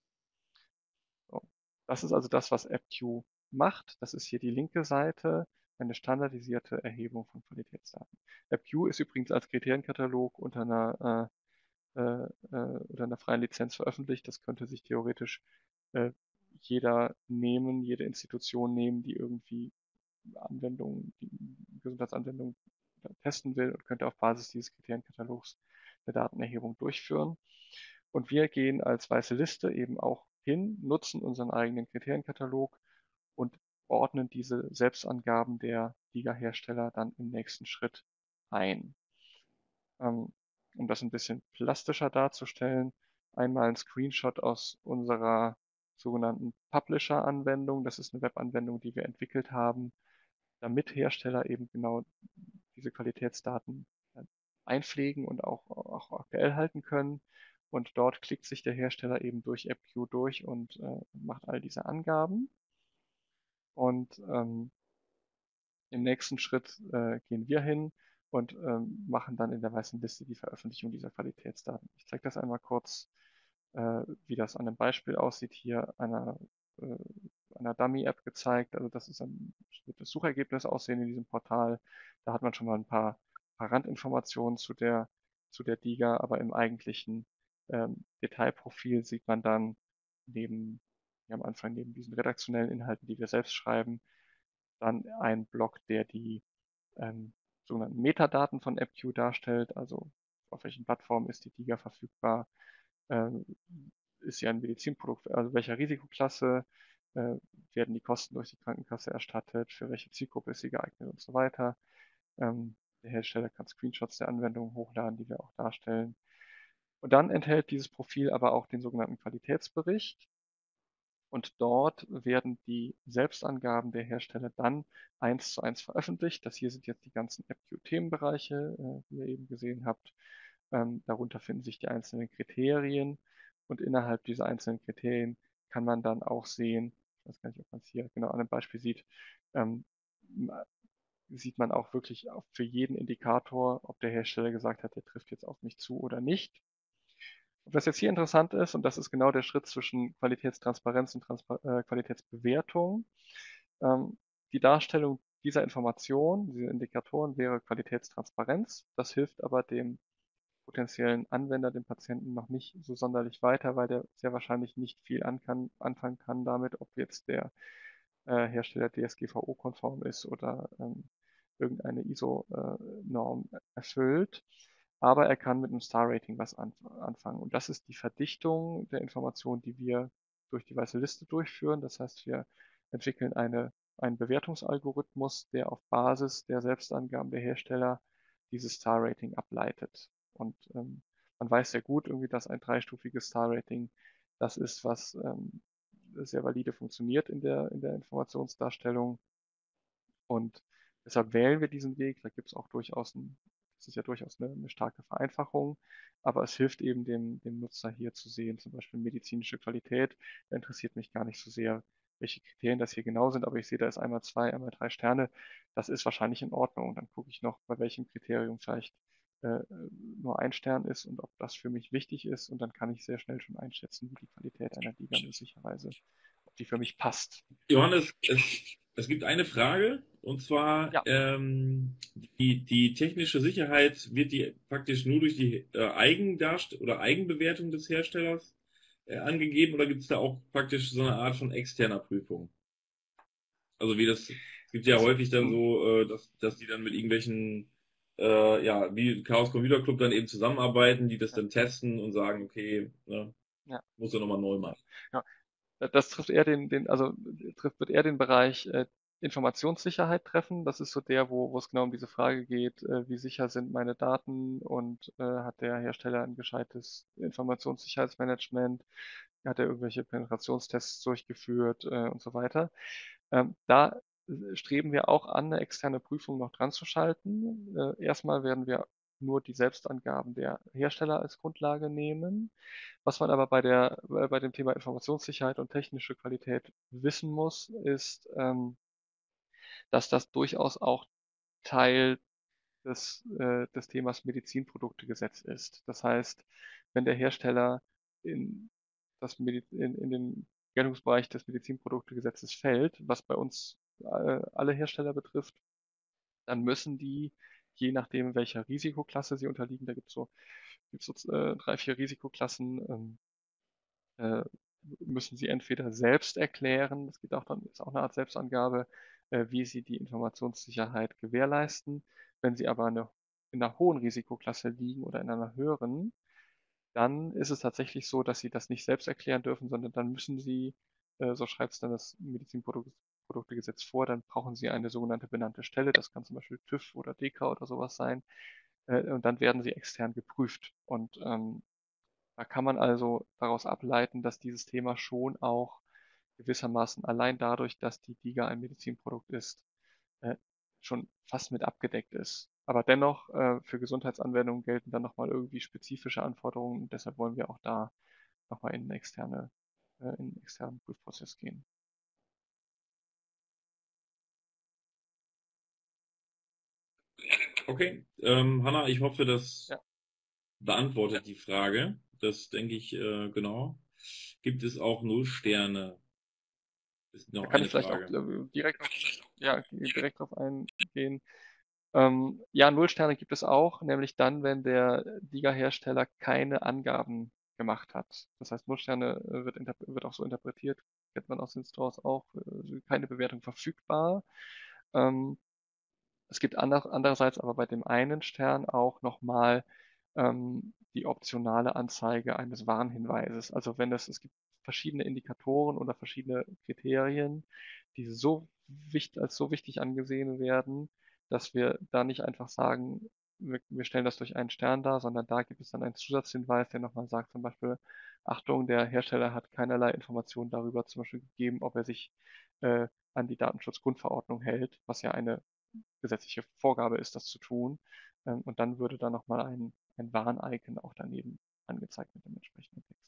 So. Das ist also das, was AppQ macht. Das ist hier die linke Seite, eine standardisierte Erhebung von Qualitätsdaten. AppQ ist übrigens als Kriterienkatalog unter einer, äh, äh, äh, unter einer freien Lizenz veröffentlicht. Das könnte sich theoretisch äh, jeder nehmen, jede Institution nehmen, die irgendwie Anwendungen, die Gesundheitsanwendungen testen will und könnte auf Basis dieses Kriterienkatalogs eine Datenerhebung durchführen. Und wir gehen als weiße Liste eben auch hin, nutzen unseren eigenen Kriterienkatalog und ordnen diese Selbstangaben der DiGA-Hersteller dann im nächsten Schritt ein. Ähm, um das ein bisschen plastischer darzustellen, einmal ein Screenshot aus unserer sogenannten Publisher-Anwendung. Das ist eine Webanwendung, die wir entwickelt haben, damit Hersteller eben genau diese Qualitätsdaten einpflegen und auch, auch aktuell halten können. Und dort klickt sich der Hersteller eben durch AppQ durch und äh, macht all diese Angaben. Und ähm, im nächsten Schritt äh, gehen wir hin und ähm, machen dann in der weißen Liste die Veröffentlichung dieser Qualitätsdaten. Ich zeige das einmal kurz, äh, wie das an einem Beispiel aussieht. Hier einer, äh, einer Dummy-App gezeigt. Also das ist ein, wird das Suchergebnis aussehen in diesem Portal. Da hat man schon mal ein paar, paar Randinformationen zu der, zu der DiGA, aber im eigentlichen ähm, Detailprofil sieht man dann neben, ja, am Anfang neben diesen redaktionellen Inhalten, die wir selbst schreiben, dann ein Block, der die ähm, sogenannten Metadaten von AppQ darstellt, also auf welchen Plattformen ist die DiGA verfügbar, ähm, ist sie ein Medizinprodukt, also welcher Risikoklasse, äh, werden die Kosten durch die Krankenkasse erstattet, für welche Zielgruppe ist sie geeignet und so weiter. Ähm, der Hersteller kann Screenshots der Anwendung hochladen, die wir auch darstellen. Und dann enthält dieses Profil aber auch den sogenannten Qualitätsbericht. Und dort werden die Selbstangaben der Hersteller dann eins zu eins veröffentlicht. Das hier sind jetzt die ganzen F A Q-Themenbereiche, äh, die ihr eben gesehen habt. Ähm, darunter finden sich die einzelnen Kriterien und innerhalb dieser einzelnen Kriterien kann man dann auch sehen, ich weiß gar nicht, ob man es hier genau an einem Beispiel sieht, ähm, sieht man auch wirklich auf für jeden Indikator, ob der Hersteller gesagt hat, der trifft jetzt auf mich zu oder nicht. Und was jetzt hier interessant ist, und das ist genau der Schritt zwischen Qualitätstransparenz und Transpa äh, Qualitätsbewertung, ähm, die Darstellung dieser Information, dieser Indikatoren wäre Qualitätstransparenz. Das hilft aber dem potenziellen Anwender, dem Patienten, noch nicht so sonderlich weiter, weil der sehr wahrscheinlich nicht viel an kann, anfangen kann damit, ob jetzt der äh, Hersteller D S G V O-konform ist oder ähm, irgendeine I S O-Norm äh, erfüllt. Aber er kann mit einem Star-Rating was an, anfangen. Und das ist die Verdichtung der Informationen, die wir durch die weiße Liste durchführen. Das heißt, wir entwickeln eine, einen Bewertungsalgorithmus, der auf Basis der Selbstangaben der Hersteller dieses Star-Rating ableitet. Und ähm, man weiß sehr gut, irgendwie, dass ein dreistufiges Star-Rating das ist, was ähm, sehr valide funktioniert in der, in der Informationsdarstellung. Und deshalb wählen wir diesen Weg. Da gibt es auch durchaus ein, das ist ja durchaus eine, eine starke Vereinfachung, aber es hilft eben dem, dem Nutzer hier zu sehen, zum Beispiel medizinische Qualität. Da interessiert mich gar nicht so sehr, welche Kriterien das hier genau sind, aber ich sehe, da ist einmal zwei, einmal drei Sterne. Das ist wahrscheinlich in Ordnung. Dann gucke ich noch, bei welchem Kriterium vielleicht äh, nur ein Stern ist und ob das für mich wichtig ist. Und dann kann ich sehr schnell schon einschätzen, wie die Qualität einer Liga möglicherweise, ob die für mich passt. Johannes, es, es gibt eine Frage, und zwar Ja. ähm, die, die technische Sicherheit, wird die praktisch nur durch die äh, Eigendarst oder Eigenbewertung des Herstellers äh, angegeben, oder gibt es da auch praktisch so eine Art von externer Prüfung? Also wie das, es gibt ja Das, häufig dann hm, so, äh, dass, dass die dann mit irgendwelchen, äh, ja, wie Chaos Computer Club dann eben zusammenarbeiten, die das ja, dann testen und sagen, okay, ne, ja, muss er nochmal neu ja. machen. Ja. Das trifft eher den, den, also trifft wird eher den Bereich äh, Informationssicherheit treffen. Das ist so der, wo, wo es genau um diese Frage geht, äh, wie sicher sind meine Daten und äh, hat der Hersteller ein gescheites Informationssicherheitsmanagement, hat er irgendwelche Penetrationstests durchgeführt äh, und so weiter. Ähm, da äh, streben wir auch an, eine externe Prüfung noch dran zu schalten. Äh, erstmal werden wir nur die Selbstangaben der Hersteller als Grundlage nehmen. Was man aber bei der, äh, bei dem Thema Informationssicherheit und technische Qualität wissen muss, ist, ähm, dass das durchaus auch Teil des, äh, des Themas Medizinproduktegesetz ist. Das heißt, wenn der Hersteller in, das Medi in, in den Geltungsbereich des Medizinproduktegesetzes fällt, was bei uns äh, alle Hersteller betrifft, dann müssen die, je nachdem, welcher Risikoklasse sie unterliegen, da gibt es so, gibt's so äh, drei, vier Risikoklassen, ähm, äh, müssen Sie entweder selbst erklären, das geht auch dann, ist auch eine Art Selbstangabe, äh, wie Sie die Informationssicherheit gewährleisten. Wenn Sie aber eine, in einer hohen Risikoklasse liegen oder in einer höheren, dann ist es tatsächlich so, dass Sie das nicht selbst erklären dürfen, sondern dann müssen Sie, äh, so schreibt es dann das Medizinproduktegesetz vor, dann brauchen Sie eine sogenannte benannte Stelle, das kann zum Beispiel TÜV oder D K oder sowas sein, äh, und dann werden Sie extern geprüft. Und ähm, da kann man also daraus ableiten, dass dieses Thema schon auch gewissermaßen allein dadurch, dass die DIGA ein Medizinprodukt ist, äh, schon fast mit abgedeckt ist. Aber dennoch, äh, für Gesundheitsanwendungen gelten dann nochmal irgendwie spezifische Anforderungen und deshalb wollen wir auch da nochmal in einen externe, äh, in einen externen Prüfprozess gehen. Okay, ähm, Hanna, ich hoffe, das Ja, beantwortet die Frage. Das denke ich, äh, genau. Gibt es auch Null-Sterne? Ist da noch kann eine ich vielleicht auch Frage. äh, direkt, auf, ja, direkt drauf eingehen. Ähm, ja, Nullsterne gibt es auch, nämlich dann, wenn der Liga-Hersteller keine Angaben gemacht hat. Das heißt, Nullsterne äh, wird, wird auch so interpretiert, kennt man aus den Stores auch, äh, keine Bewertung verfügbar. Ähm, es gibt ander, andererseits aber bei dem einen Stern auch nochmal ähm, die optionale Anzeige eines Warnhinweises. Also wenn es, es gibt verschiedene Indikatoren oder verschiedene Kriterien, die so wichtig, als so wichtig angesehen werden, dass wir da nicht einfach sagen, wir, wir stellen das durch einen Stern dar, sondern da gibt es dann einen Zusatzhinweis, der nochmal sagt, zum Beispiel, Achtung, der Hersteller hat keinerlei Informationen darüber zum Beispiel gegeben, ob er sich äh, an die Datenschutzgrundverordnung hält, was ja eine gesetzliche Vorgabe ist, das zu tun. Ähm, und dann würde da nochmal ein, ein Warn-Icon auch daneben angezeigt mit dem entsprechenden Text.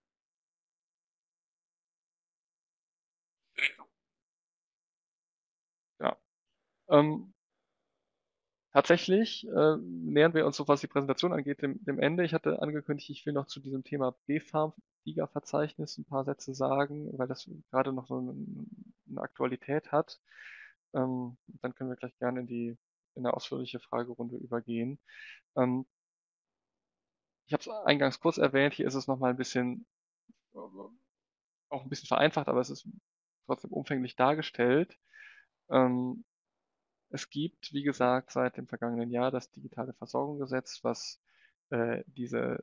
Ja. Ähm, tatsächlich äh, nähern wir uns, so was die Präsentation angeht, dem, dem Ende. Ich hatte angekündigt, ich will noch zu diesem Thema B Farm-Liga-Verzeichnis ein paar Sätze sagen, weil das gerade noch so eine, eine Aktualität hat. Ähm, dann können wir gleich gerne in die in eine ausführliche Fragerunde übergehen. Ähm, ich habe es eingangs kurz erwähnt, hier ist es nochmal ein bisschen, äh, auch ein bisschen vereinfacht, aber es ist trotzdem umfänglich dargestellt. Ähm, Es gibt, wie gesagt, seit dem vergangenen Jahr das digitale Versorgungsgesetz, was äh, diese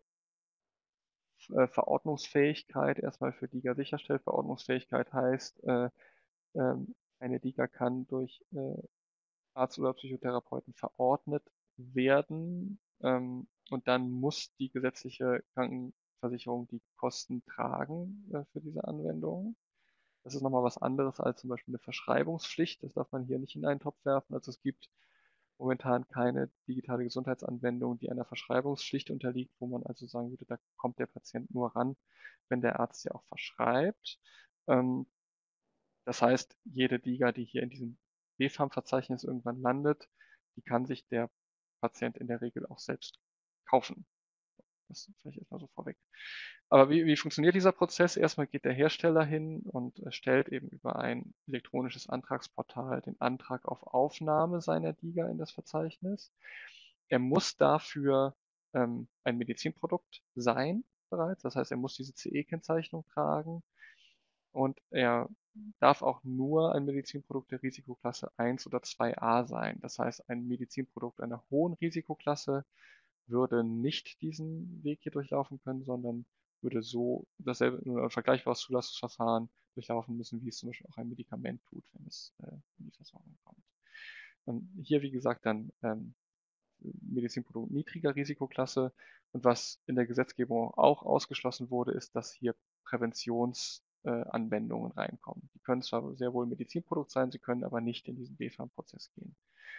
äh, Verordnungsfähigkeit erstmal für DiGA sicherstellt. Verordnungsfähigkeit heißt, äh, ähm, eine DiGA kann durch äh, Arzt oder Psychotherapeuten verordnet werden, ähm, und dann muss die gesetzliche Krankenversicherung die Kosten tragen äh, für diese Anwendung. Das ist nochmal was anderes als zum Beispiel eine Verschreibungspflicht. Das darf man hier nicht in einen Topf werfen. Also es gibt momentan keine digitale Gesundheitsanwendung, die einer Verschreibungspflicht unterliegt, wo man also sagen würde, da kommt der Patient nur ran, wenn der Arzt ja auch verschreibt. Ähm, das heißt, jede DiGA, die hier in diesem B Farm-Verzeichnis irgendwann landet, die kann sich der Patient in der Regel auch selbst kaufen. Das ist vielleicht erstmal so vorweg. Aber wie, wie funktioniert dieser Prozess? Erstmal geht der Hersteller hin und stellt eben über ein elektronisches Antragsportal den Antrag auf Aufnahme seiner DiGA in das Verzeichnis. Er muss dafür ähm, ein Medizinprodukt sein bereits. Das heißt, er muss diese C E-Kennzeichnung tragen und er darf auch nur ein Medizinprodukt der Risikoklasse eins oder zwei a sein. Das heißt, ein Medizinprodukt einer hohen Risikoklasse würde nicht diesen Weg hier durchlaufen können, sondern würde so dasselbe, ein vergleichbares Zulassungsverfahren durchlaufen müssen, wie es zum Beispiel auch ein Medikament tut, wenn es äh, in die Versorgung kommt. Und hier, wie gesagt, dann ähm, Medizinprodukt niedriger Risikoklasse. Und was in der Gesetzgebung auch ausgeschlossen wurde, ist, dass hier Präventionsanwendungen äh, reinkommen. Die können zwar sehr wohl Medizinprodukt sein, sie können aber nicht in diesen B Farm-Prozess gehen.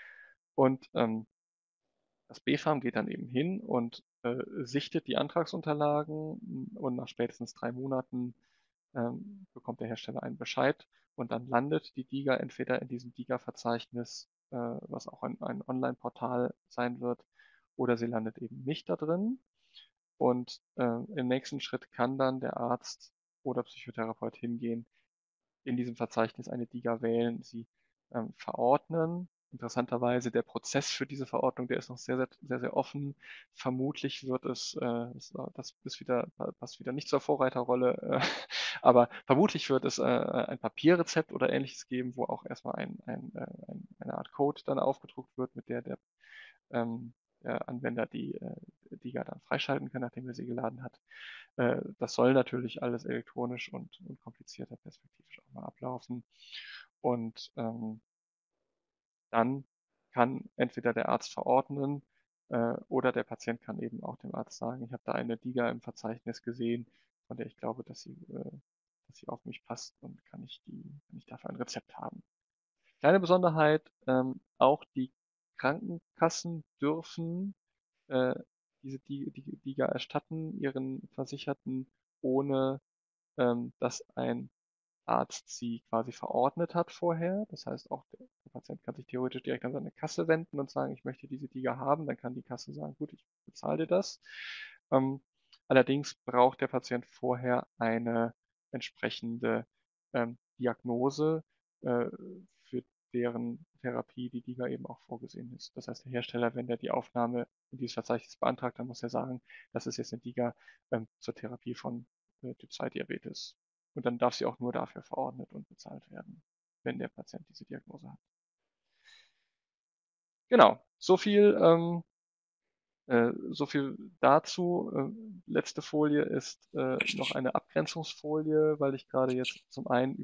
Und ähm, das B Farm geht dann eben hin und äh, sichtet die Antragsunterlagen und nach spätestens drei Monaten ähm, bekommt der Hersteller einen Bescheid und dann landet die DiGA entweder in diesem DiGA-Verzeichnis, äh, was auch ein, ein Online-Portal sein wird, oder sie landet eben nicht da drin. Und äh, im nächsten Schritt kann dann der Arzt oder Psychotherapeut hingehen, in diesem Verzeichnis eine DiGA wählen, sie ähm, verordnen. Interessanterweise der Prozess für diese Verordnung, der ist noch sehr, sehr, sehr, sehr offen. Vermutlich wird es, äh, das ist wieder, passt wieder nicht zur Vorreiterrolle, äh, aber vermutlich wird es äh, ein Papierrezept oder ähnliches geben, wo auch erstmal ein, ein, äh, ein, eine Art Code dann aufgedruckt wird, mit der der, ähm, der Anwender die äh, DiGA dann freischalten kann, nachdem er sie geladen hat. Äh, das soll natürlich alles elektronisch und unkomplizierter perspektivisch auch mal ablaufen. Und ähm, dann kann entweder der Arzt verordnen äh, oder der Patient kann eben auch dem Arzt sagen, ich habe da eine DiGA im Verzeichnis gesehen, von der ich glaube, dass sie, äh, dass sie auf mich passt und kann ich, die, kann ich dafür ein Rezept haben. Kleine Besonderheit, ähm, auch die Krankenkassen dürfen äh, diese DiGA erstatten ihren Versicherten, ohne ähm, dass ein Arzt sie quasi verordnet hat vorher. Das heißt, auch der, der Patient kann sich theoretisch direkt an seine Kasse wenden und sagen, ich möchte diese DiGA haben. Dann kann die Kasse sagen, gut, ich bezahle dir das. Ähm, allerdings braucht der Patient vorher eine entsprechende ähm, Diagnose, äh, für deren Therapie die DiGA eben auch vorgesehen ist. Das heißt, der Hersteller, wenn der die Aufnahme in dieses Verzeichnis beantragt, dann muss er sagen, das ist jetzt eine DiGA ähm, zur Therapie von äh, Typ zwei Diabetes. Und dann darf sie auch nur dafür verordnet und bezahlt werden, wenn der Patient diese Diagnose hat. Genau, so viel, ähm, äh, so viel dazu. Äh, letzte Folie ist äh, noch eine Abgrenzungsfolie, weil ich gerade jetzt zum einen über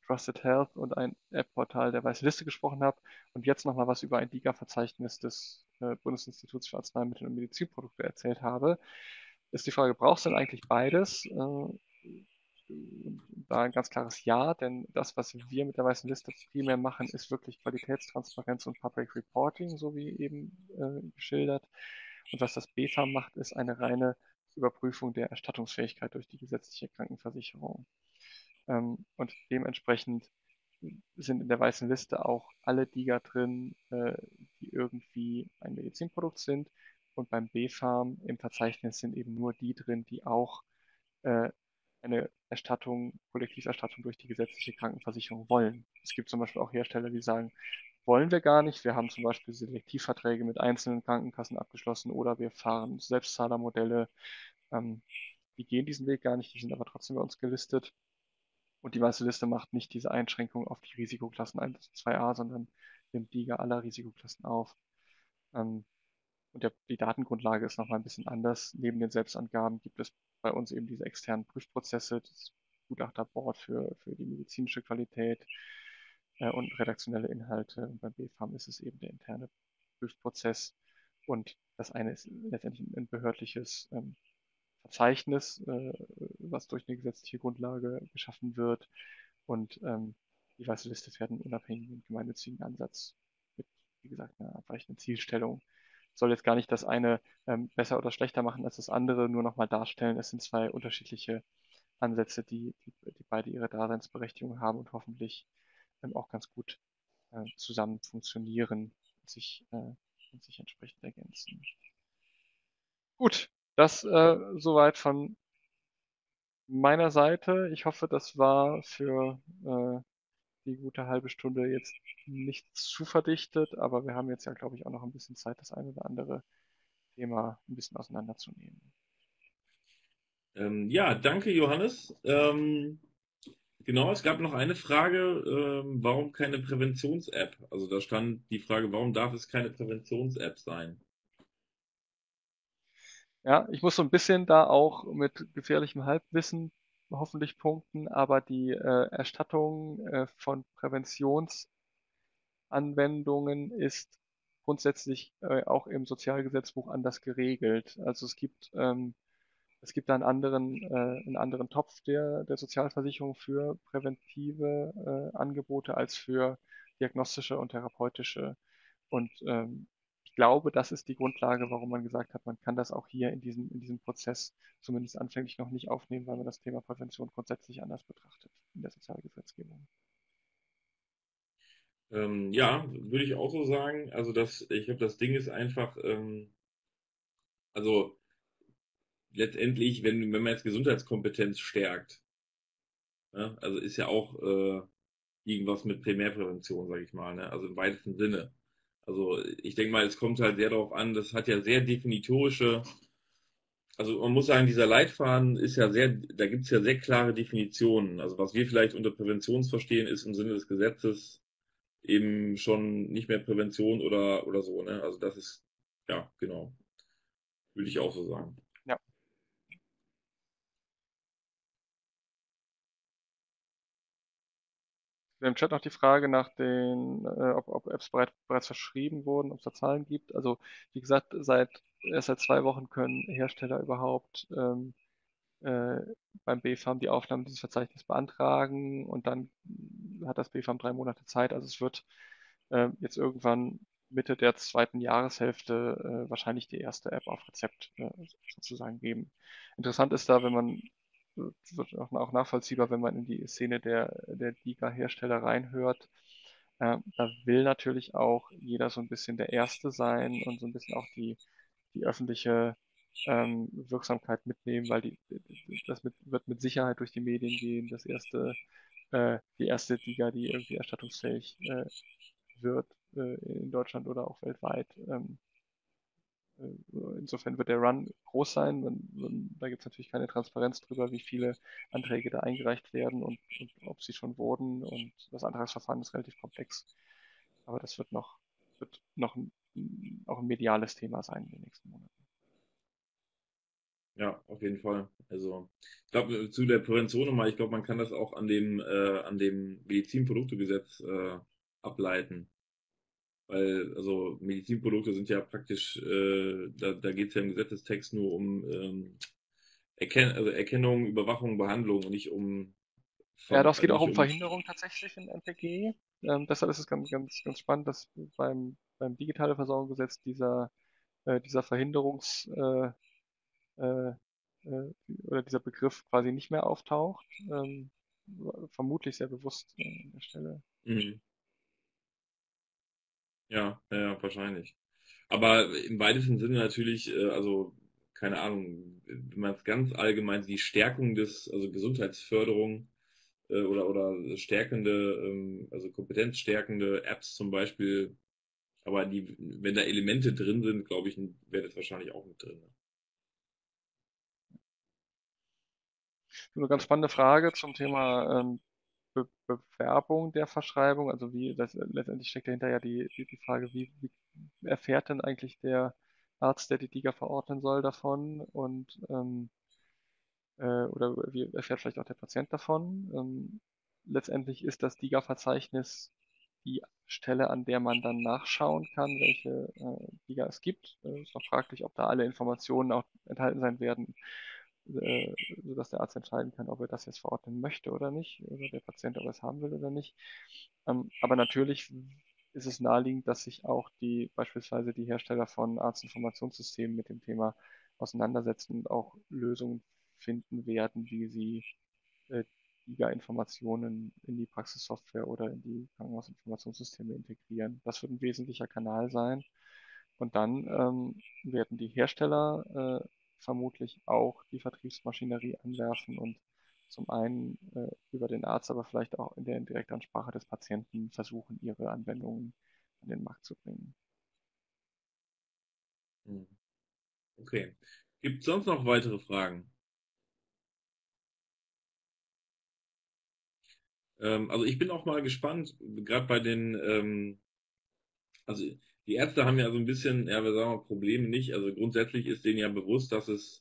Trusted Health und ein App-Portal der Weißen Liste gesprochen habe und jetzt nochmal was über ein DiGA-Verzeichnis des äh, Bundesinstituts für Arzneimittel und Medizinprodukte erzählt habe, ist die Frage, brauchst du denn eigentlich beides? Äh, da ein ganz klares Ja, denn das, was wir mit der Weißen Liste primär machen, ist wirklich Qualitätstransparenz und Public Reporting, so wie eben äh, geschildert. Und was das B fam macht, ist eine reine Überprüfung der Erstattungsfähigkeit durch die gesetzliche Krankenversicherung. Ähm, und dementsprechend sind in der Weißen Liste auch alle DiGA drin, äh, die irgendwie ein Medizinprodukt sind. Und beim B fam im Verzeichnis sind eben nur die drin, die auch äh, eine Erstattung, Kollektiverstattung durch die gesetzliche Krankenversicherung wollen. Es gibt zum Beispiel auch Hersteller, die sagen, wollen wir gar nicht. Wir haben zum Beispiel Selektivverträge mit einzelnen Krankenkassen abgeschlossen oder wir fahren Selbstzahlermodelle. Ähm, die gehen diesen Weg gar nicht, die sind aber trotzdem bei uns gelistet. Und die Weiße Liste macht nicht diese Einschränkung auf die Risikoklassen eins bis zwei a, sondern nimmt DiGA aller Risikoklassen auf. Ähm, und der, die Datengrundlage ist nochmal ein bisschen anders. Neben den Selbstangaben gibt es bei uns eben diese externen Prüfprozesse, das Gutachterboard für, für die medizinische Qualität äh, und redaktionelle Inhalte. Und beim B fam ist es eben der interne Prüfprozess. Und das eine ist letztendlich ein behördliches ähm, Verzeichnis, äh, was durch eine gesetzliche Grundlage geschaffen wird. Und ähm, die Weiße Liste fährt einen unabhängigen und gemeinnützigen Ansatz mit, wie gesagt, einer abweichenden Zielstellung. Soll jetzt gar nicht das eine ähm, besser oder schlechter machen als das andere, nur nochmal darstellen. Es sind zwei unterschiedliche Ansätze, die, die, die beide ihre Daseinsberechtigung haben und hoffentlich ähm, auch ganz gut äh, zusammen funktionieren und sich, äh, und sich entsprechend ergänzen. Gut, das äh, soweit von meiner Seite. Ich hoffe, das war für äh, die gute halbe Stunde jetzt nicht zu verdichtet, aber wir haben jetzt ja, glaube ich, auch noch ein bisschen Zeit, das eine oder andere Thema ein bisschen auseinanderzunehmen. Ähm, ja, danke Johannes. Ähm, genau, es gab noch eine Frage, ähm, warum keine Präventions-App? Also da stand die Frage, warum darf es keine Präventions-App sein? Ja, ich muss so ein bisschen da auch mit gefährlichem Halbwissen hoffentlich punkten, aber die äh, Erstattung äh, von Präventionsanwendungen ist grundsätzlich äh, auch im Sozialgesetzbuch anders geregelt. Also es gibt ähm, es gibt da einen anderen, äh, einen anderen Topf der, der Sozialversicherung für präventive äh, Angebote als für diagnostische und therapeutische. Und ähm, ich glaube, das ist die Grundlage, warum man gesagt hat, man kann das auch hier in diesem, in diesem Prozess zumindest anfänglich noch nicht aufnehmen, weil man das Thema Prävention grundsätzlich anders betrachtet in der Sozialgesetzgebung. Ähm, ja, würde ich auch so sagen. Also das, ich glaube, das Ding ist einfach, ähm, also letztendlich, wenn, wenn man jetzt Gesundheitskompetenz stärkt, ne, also ist ja auch äh, irgendwas mit Primärprävention, sage ich mal, ne? Also im weitesten Sinne. Also ich denke mal, es kommt halt sehr darauf an, das hat ja sehr definitorische, also man muss sagen, dieser Leitfaden ist ja sehr, da gibt es ja sehr klare Definitionen. Also was wir vielleicht unter Prävention verstehen, ist im Sinne des Gesetzes eben schon nicht mehr Prävention oder, oder so, ne? Also das ist, ja, genau, würde ich auch so sagen. Ja. Wir haben im Chat noch die Frage nach den, äh, ob, ob Apps bereit, bereits verschrieben wurden, ob es da Zahlen gibt. Also wie gesagt, seit erst seit zwei Wochen können Hersteller überhaupt ähm, äh, beim B fam die Aufnahme dieses Verzeichnisses beantragen und dann hat das B fam drei Monate Zeit. Also es wird äh, jetzt irgendwann Mitte der zweiten Jahreshälfte äh, wahrscheinlich die erste App auf Rezept äh, sozusagen geben. Interessant ist da, wenn man, wird auch, auch nachvollziehbar, wenn man in die Szene der, der DiGA-Hersteller reinhört. Äh, da will natürlich auch jeder so ein bisschen der Erste sein und so ein bisschen auch die, die öffentliche ähm, Wirksamkeit mitnehmen, weil die, das mit, wird mit Sicherheit durch die Medien gehen. Das erste, äh, die erste Liga, die irgendwie erstattungsfähig äh, wird äh, in Deutschland oder auch weltweit. Ähm, äh, insofern wird der Run groß sein. Man, man, da gibt es natürlich keine Transparenz drüber, wie viele Anträge da eingereicht werden und, und ob sie schon wurden. Und das Antragsverfahren ist relativ komplex. Aber das wird noch, wird noch ein, auch ein mediales Thema sein in den nächsten Monaten. Ja, auf jeden Fall. Also, ich glaube, zu der Prävention nochmal, ich glaube, man kann das auch an dem, äh, an dem Medizinproduktegesetz äh, ableiten. Weil, also Medizinprodukte sind ja praktisch, äh, da, da geht es ja im Gesetzestext nur um ähm, Erken also Erkennung, Überwachung, Behandlung und nicht um, Ja, Ver doch, es äh, geht auch nicht um um, Verhinderung tatsächlich im N P G. Ähm, deshalb ist es ganz, ganz, ganz spannend, dass beim, beim digitale Versorgungsgesetz dieser, äh, dieser Verhinderungs, äh, äh, äh, oder dieser Begriff quasi nicht mehr auftaucht. Ähm, vermutlich sehr bewusst äh, an der Stelle. mhm. Ja, ja, ja, wahrscheinlich. Aber im weitesten Sinne natürlich, äh, also keine Ahnung, wenn man es ganz allgemein, die Stärkung des, also Gesundheitsförderung äh, oder oder stärkende, ähm, also kompetenzstärkende Apps zum Beispiel, aber die, wenn da Elemente drin sind, glaube ich, wäre das wahrscheinlich auch mit drin. So eine ganz spannende Frage zum Thema ähm, Be Bewerbung der Verschreibung. Also wie, das, letztendlich steckt dahinter ja die, die, die Frage, wie, wie erfährt denn eigentlich der Arzt, der die DiGA verordnen soll, davon? Und ähm, äh, oder wie erfährt vielleicht auch der Patient davon? Ähm, letztendlich ist das DiGA-Verzeichnis die Stelle, an der man dann nachschauen kann, welche äh, DiGA es gibt. Es äh, ist noch fraglich, ob da alle Informationen auch enthalten sein werden, äh, sodass der Arzt entscheiden kann, ob er das jetzt verordnen möchte oder nicht, oder der Patient, ob er es haben will oder nicht. Ähm, aber natürlich ist es naheliegend, dass sich auch die beispielsweise die Hersteller von Arztinformationssystemen mit dem Thema auseinandersetzen und auch Lösungen finden werden, wie sie äh, Liga-Informationen in die Praxissoftware oder in die Krankenhausinformationssysteme integrieren. Das wird ein wesentlicher Kanal sein. Und dann ähm, werden die Hersteller äh, vermutlich auch die Vertriebsmaschinerie anwerfen und zum einen äh, über den Arzt, aber vielleicht auch in der Direktansprache des Patienten versuchen, ihre Anwendungen an den Markt zu bringen. Hm. Okay. Gibt es sonst noch weitere Fragen? Ähm, also ich bin auch mal gespannt, gerade bei den, ähm, also die Ärzte haben ja so ein bisschen, ja, wir sagen mal, Probleme nicht. Also grundsätzlich ist denen ja bewusst, dass es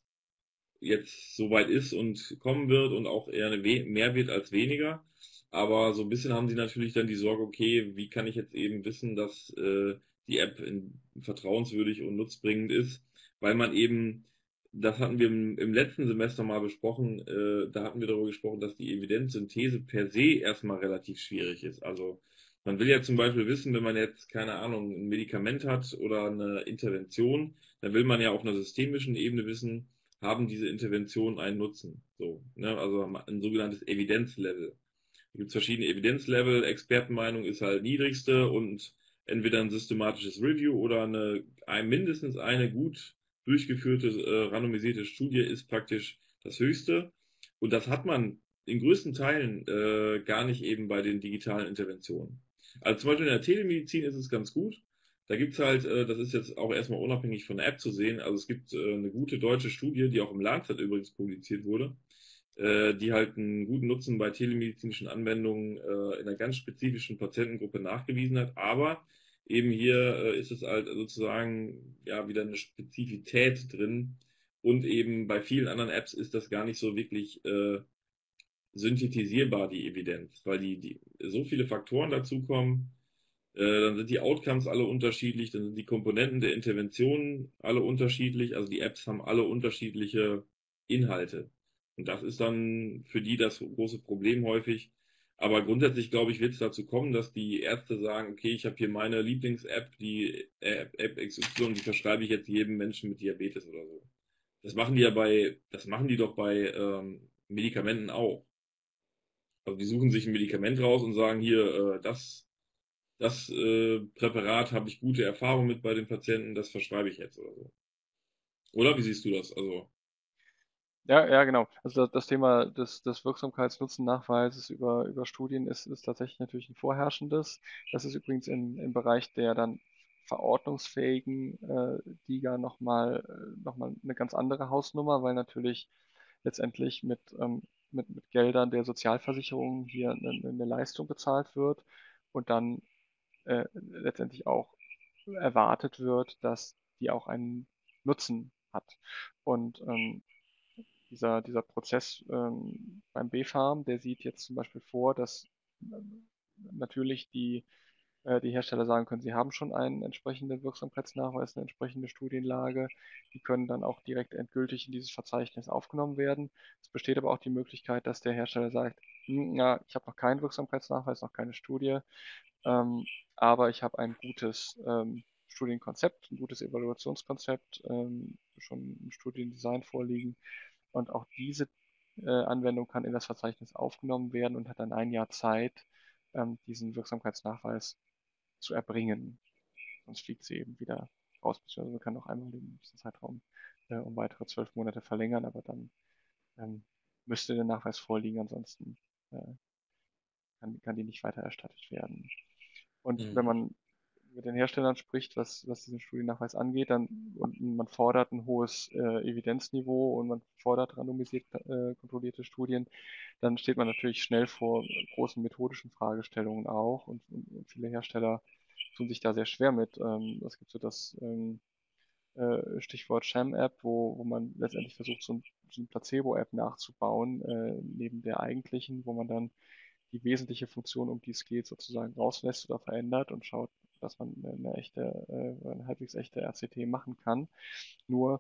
jetzt soweit ist und kommen wird und auch eher eine we mehr wird als weniger. Aber so ein bisschen haben sie natürlich dann die Sorge, okay, wie kann ich jetzt eben wissen, dass äh, die App in, vertrauenswürdig und nutzbringend ist, weil man eben, das hatten wir im, im letzten Semester mal besprochen, äh, da hatten wir darüber gesprochen, dass die Evidenzsynthese per se erstmal relativ schwierig ist. Also man will ja zum Beispiel wissen, wenn man jetzt, keine Ahnung, ein Medikament hat oder eine Intervention, dann will man ja auf einer systemischen Ebene wissen, haben diese Interventionen einen Nutzen. So, ne? Also ein sogenanntes Evidenzlevel. Da gibt es verschiedene Evidenzlevel. Expertenmeinung ist halt niedrigste und entweder ein systematisches Review oder eine, ein, mindestens eine gut durchgeführte, äh, randomisierte Studie ist praktisch das höchste. Und das hat man in größten Teilen äh, gar nicht eben bei den digitalen Interventionen. Also zum Beispiel in der Telemedizin ist es ganz gut. Da gibt's halt, äh, das ist jetzt auch erstmal unabhängig von der App zu sehen, also es gibt äh, eine gute deutsche Studie, die auch im Lancet übrigens publiziert wurde, äh, die halt einen guten Nutzen bei telemedizinischen Anwendungen äh, in einer ganz spezifischen Patientengruppe nachgewiesen hat. Aber eben hier äh, ist es halt sozusagen ja wieder eine Spezifität drin. Und eben bei vielen anderen Apps ist das gar nicht so wirklich äh, synthetisierbar, die Evidenz, weil die, die so viele Faktoren dazukommen. Äh, dann sind die Outcomes alle unterschiedlich, dann sind die Komponenten der Interventionen alle unterschiedlich, also die Apps haben alle unterschiedliche Inhalte. Und das ist dann für die das große Problem häufig. Aber grundsätzlich, glaube ich, wird es dazu kommen, dass die Ärzte sagen, okay, ich habe hier meine Lieblings-App, die App, App X Y, die verschreibe ich jetzt jedem Menschen mit Diabetes oder so. Das machen die ja bei, das machen die doch bei ähm, Medikamenten auch. Also die suchen sich ein Medikament raus und sagen hier, äh, das das äh, Präparat habe ich gute Erfahrungen mit bei den Patienten, das verschreibe ich jetzt oder so. Oder wie siehst du das? Also, Ja, ja, genau. Also das, das Thema des, des Wirksamkeits-Nutzen-Nachweises über, über Studien ist, ist tatsächlich natürlich ein vorherrschendes. Das ist übrigens im, im Bereich der dann verordnungsfähigen äh, DiGA nochmal äh, noch mal eine ganz andere Hausnummer, weil natürlich letztendlich mit, ähm, mit, mit Geldern der Sozialversicherung hier eine, eine Leistung bezahlt wird und dann äh, letztendlich auch erwartet wird, dass die auch einen Nutzen hat. Und ähm, dieser, dieser Prozess ähm, beim B Farm, der sieht jetzt zum Beispiel vor, dass ähm, natürlich die, äh, die Hersteller sagen können, sie haben schon einen entsprechenden Wirksamkeitsnachweis, eine entsprechende Studienlage. Die können dann auch direkt endgültig in dieses Verzeichnis aufgenommen werden. Es besteht aber auch die Möglichkeit, dass der Hersteller sagt, hm, ja, ich habe noch keinen Wirksamkeitsnachweis, noch keine Studie, ähm, aber ich habe ein gutes ähm, Studienkonzept, ein gutes Evaluationskonzept, ähm, schon ein Studiendesign vorliegen. Und auch diese äh, Anwendung kann in das Verzeichnis aufgenommen werden und hat dann ein Jahr Zeit, ähm, diesen Wirksamkeitsnachweis zu erbringen. Sonst fliegt sie eben wieder raus, beziehungsweise man kann auch einmal den Zeitraum äh, um weitere zwölf Monate verlängern, aber dann ähm, müsste der Nachweis vorliegen, ansonsten äh, kann, kann die nicht weiter erstattet werden. Und wenn Mhm. man mit den Herstellern spricht, was, was diesen Studiennachweis angeht, dann und man fordert ein hohes äh, Evidenzniveau und man fordert randomisiert äh, kontrollierte Studien, dann steht man natürlich schnell vor großen methodischen Fragestellungen auch und, und, und viele Hersteller tun sich da sehr schwer mit. Ähm, es gibt so das ähm, äh, Stichwort Sham-App, wo, wo man letztendlich versucht, so, ein, so eine Placebo-App nachzubauen, äh, neben der eigentlichen, wo man dann die wesentliche Funktion, um die es geht, sozusagen rauslässt oder verändert und schaut, dass man eine echte, äh, eine halbwegs echte R C T machen kann. Nur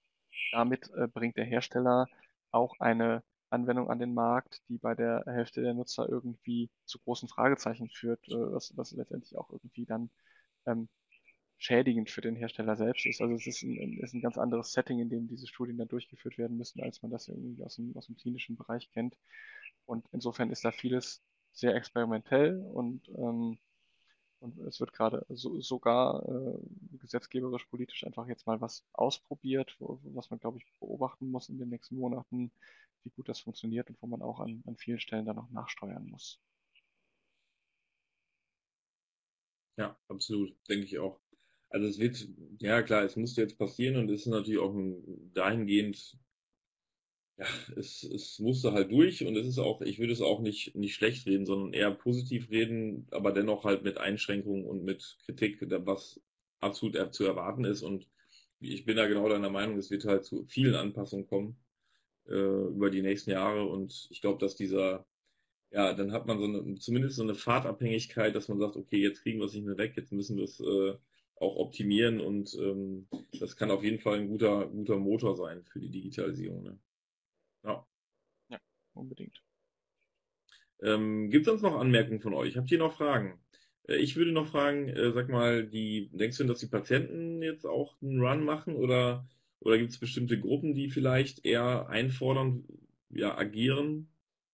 damit äh, bringt der Hersteller auch eine Anwendung an den Markt, die bei der Hälfte der Nutzer irgendwie zu großen Fragezeichen führt, äh, was, was letztendlich auch irgendwie dann ähm, schädigend für den Hersteller selbst ist. Also es ist ein, ist ein ganz anderes Setting, in dem diese Studien dann durchgeführt werden müssen, als man das irgendwie aus dem, aus dem klinischen Bereich kennt. Und insofern ist da vieles sehr experimentell und, ähm, und es wird gerade so, sogar äh, gesetzgeberisch, politisch einfach jetzt mal was ausprobiert, wo, was man, glaube ich, beobachten muss in den nächsten Monaten, wie gut das funktioniert und wo man auch an, an vielen Stellen dann noch nachsteuern muss. Ja, absolut, denke ich auch. Also es wird, ja klar, es muss jetzt passieren und es ist natürlich auch ein, dahingehend, ja, es, es musste halt durch und es ist auch, ich würde es auch nicht, nicht schlecht reden, sondern eher positiv reden, aber dennoch halt mit Einschränkungen und mit Kritik, da- was absolut er- zu erwarten ist. Und ich bin da genau deiner Meinung, es wird halt zu vielen Anpassungen kommen äh, über die nächsten Jahre und ich glaube, dass dieser, ja, dann hat man so eine, zumindest so eine Fahrtabhängigkeit, dass man sagt, okay, jetzt kriegen wir es nicht mehr weg, jetzt müssen wir es äh, auch optimieren und ähm, das kann auf jeden Fall ein guter, guter Motor sein für die Digitalisierung. Ne? Ja. Ja, unbedingt. Ähm, gibt es sonst noch Anmerkungen von euch? Habt ihr noch Fragen? Äh, ich würde noch fragen, äh, sag mal, die, denkst du denn, dass die Patienten jetzt auch einen Run machen oder, oder gibt es bestimmte Gruppen, die vielleicht eher einfordern, ja, agieren?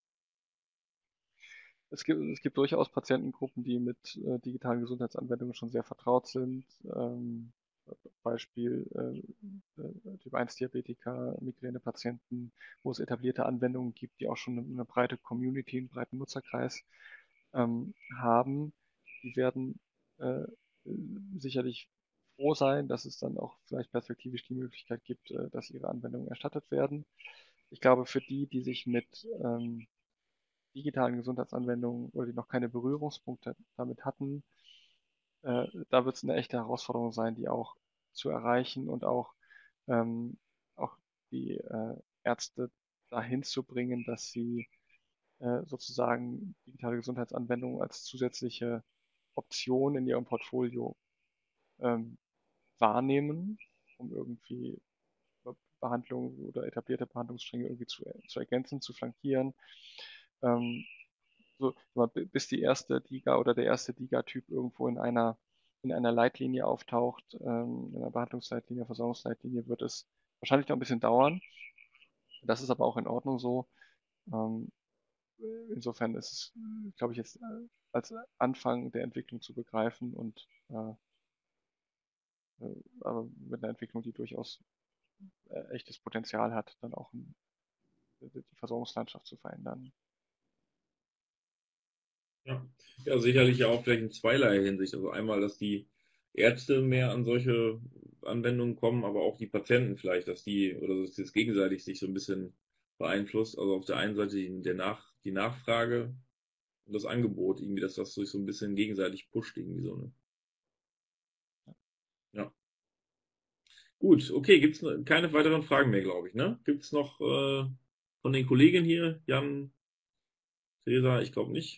Es gibt, es gibt durchaus Patientengruppen, die mit äh, digitalen Gesundheitsanwendungen schon sehr vertraut sind. Ähm, Beispiel äh, äh, Typ eins Diabetiker, Migränepatienten, wo es etablierte Anwendungen gibt, die auch schon eine, eine breite Community, einen breiten Nutzerkreis ähm, haben. Die werden äh, sicherlich froh sein, dass es dann auch vielleicht perspektivisch die Möglichkeit gibt, äh, dass ihre Anwendungen erstattet werden. Ich glaube, für die, die sich mit ähm, digitalen Gesundheitsanwendungen oder die noch keine Berührungspunkte damit hatten, äh, da wird es eine echte Herausforderung sein, die auch zu erreichen und auch, ähm, auch die äh, Ärzte dahin zu bringen, dass sie äh, sozusagen digitale Gesundheitsanwendungen als zusätzliche Option in ihrem Portfolio ähm, wahrnehmen, um irgendwie Behandlungen oder etablierte Behandlungsstränge irgendwie zu, zu ergänzen, zu flankieren. Ähm, so, bis die erste Diga oder der erste Diga-Typ irgendwo in einer, in einer Leitlinie auftaucht, ähm, in einer Behandlungsleitlinie, Versorgungsleitlinie, wird es wahrscheinlich noch ein bisschen dauern. Das ist aber auch in Ordnung so. Ähm, insofern ist es, glaube ich, jetzt äh, als Anfang der Entwicklung zu begreifen und äh, äh, aber mit einer Entwicklung, die durchaus äh, echtes Potenzial hat, dann auch ein, die Versorgungslandschaft zu verändern. Ja. Ja, sicherlich ja auch vielleicht in zweierlei Hinsicht. Also einmal, dass die Ärzte mehr an solche Anwendungen kommen, aber auch die Patienten vielleicht, dass die, oder dass das gegenseitig sich so ein bisschen beeinflusst. Also auf der einen Seite die, der Nach, die Nachfrage und das Angebot, irgendwie, dass das sich so ein bisschen gegenseitig pusht, irgendwie so, ne? Ja. Gut, okay, gibt's ne- keine weiteren Fragen mehr, glaube ich, ne? Gibt's noch äh, von den Kollegen hier, Jan, Theresa, ich glaube nicht.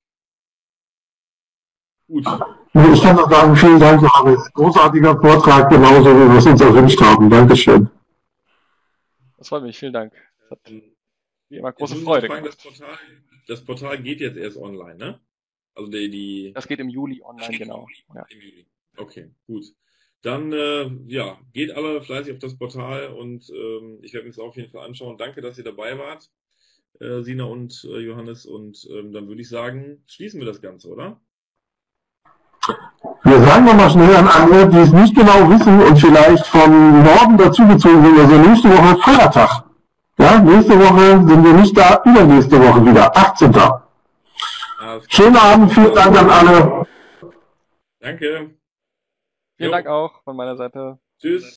Gut. Ich kann nur sagen, vielen Dank, Johannes. Großartiger Vortrag, genauso wie wir es uns erwünscht haben. Dankeschön. Das freut mich, vielen Dank. Das hat wie immer Jetzt große muss ich Freude noch fragen, gemacht. das Portal, das Portal geht jetzt erst online, ne? Also die, die Das geht im Juli online, genau. Ja. im Juli. Okay, gut. Dann äh, ja, geht alle fleißig auf das Portal und ähm, ich werde mir das auf jeden Fall anschauen. Danke, dass ihr dabei wart, äh, Sina und äh, Johannes. Und ähm, dann würde ich sagen, schließen wir das Ganze, oder? Wir sagen nochmal schnell an alle, die es nicht genau wissen und vielleicht vom Norden dazugezogen sind, also nächste Woche Feiertag. Ja, nächste Woche sind wir nicht da, übernächste Woche wieder, achtzehnten Alles klar. Schönen Abend, vielen Dank an alle. Danke. Vielen Jo. Dank auch von meiner Seite. Tschüss.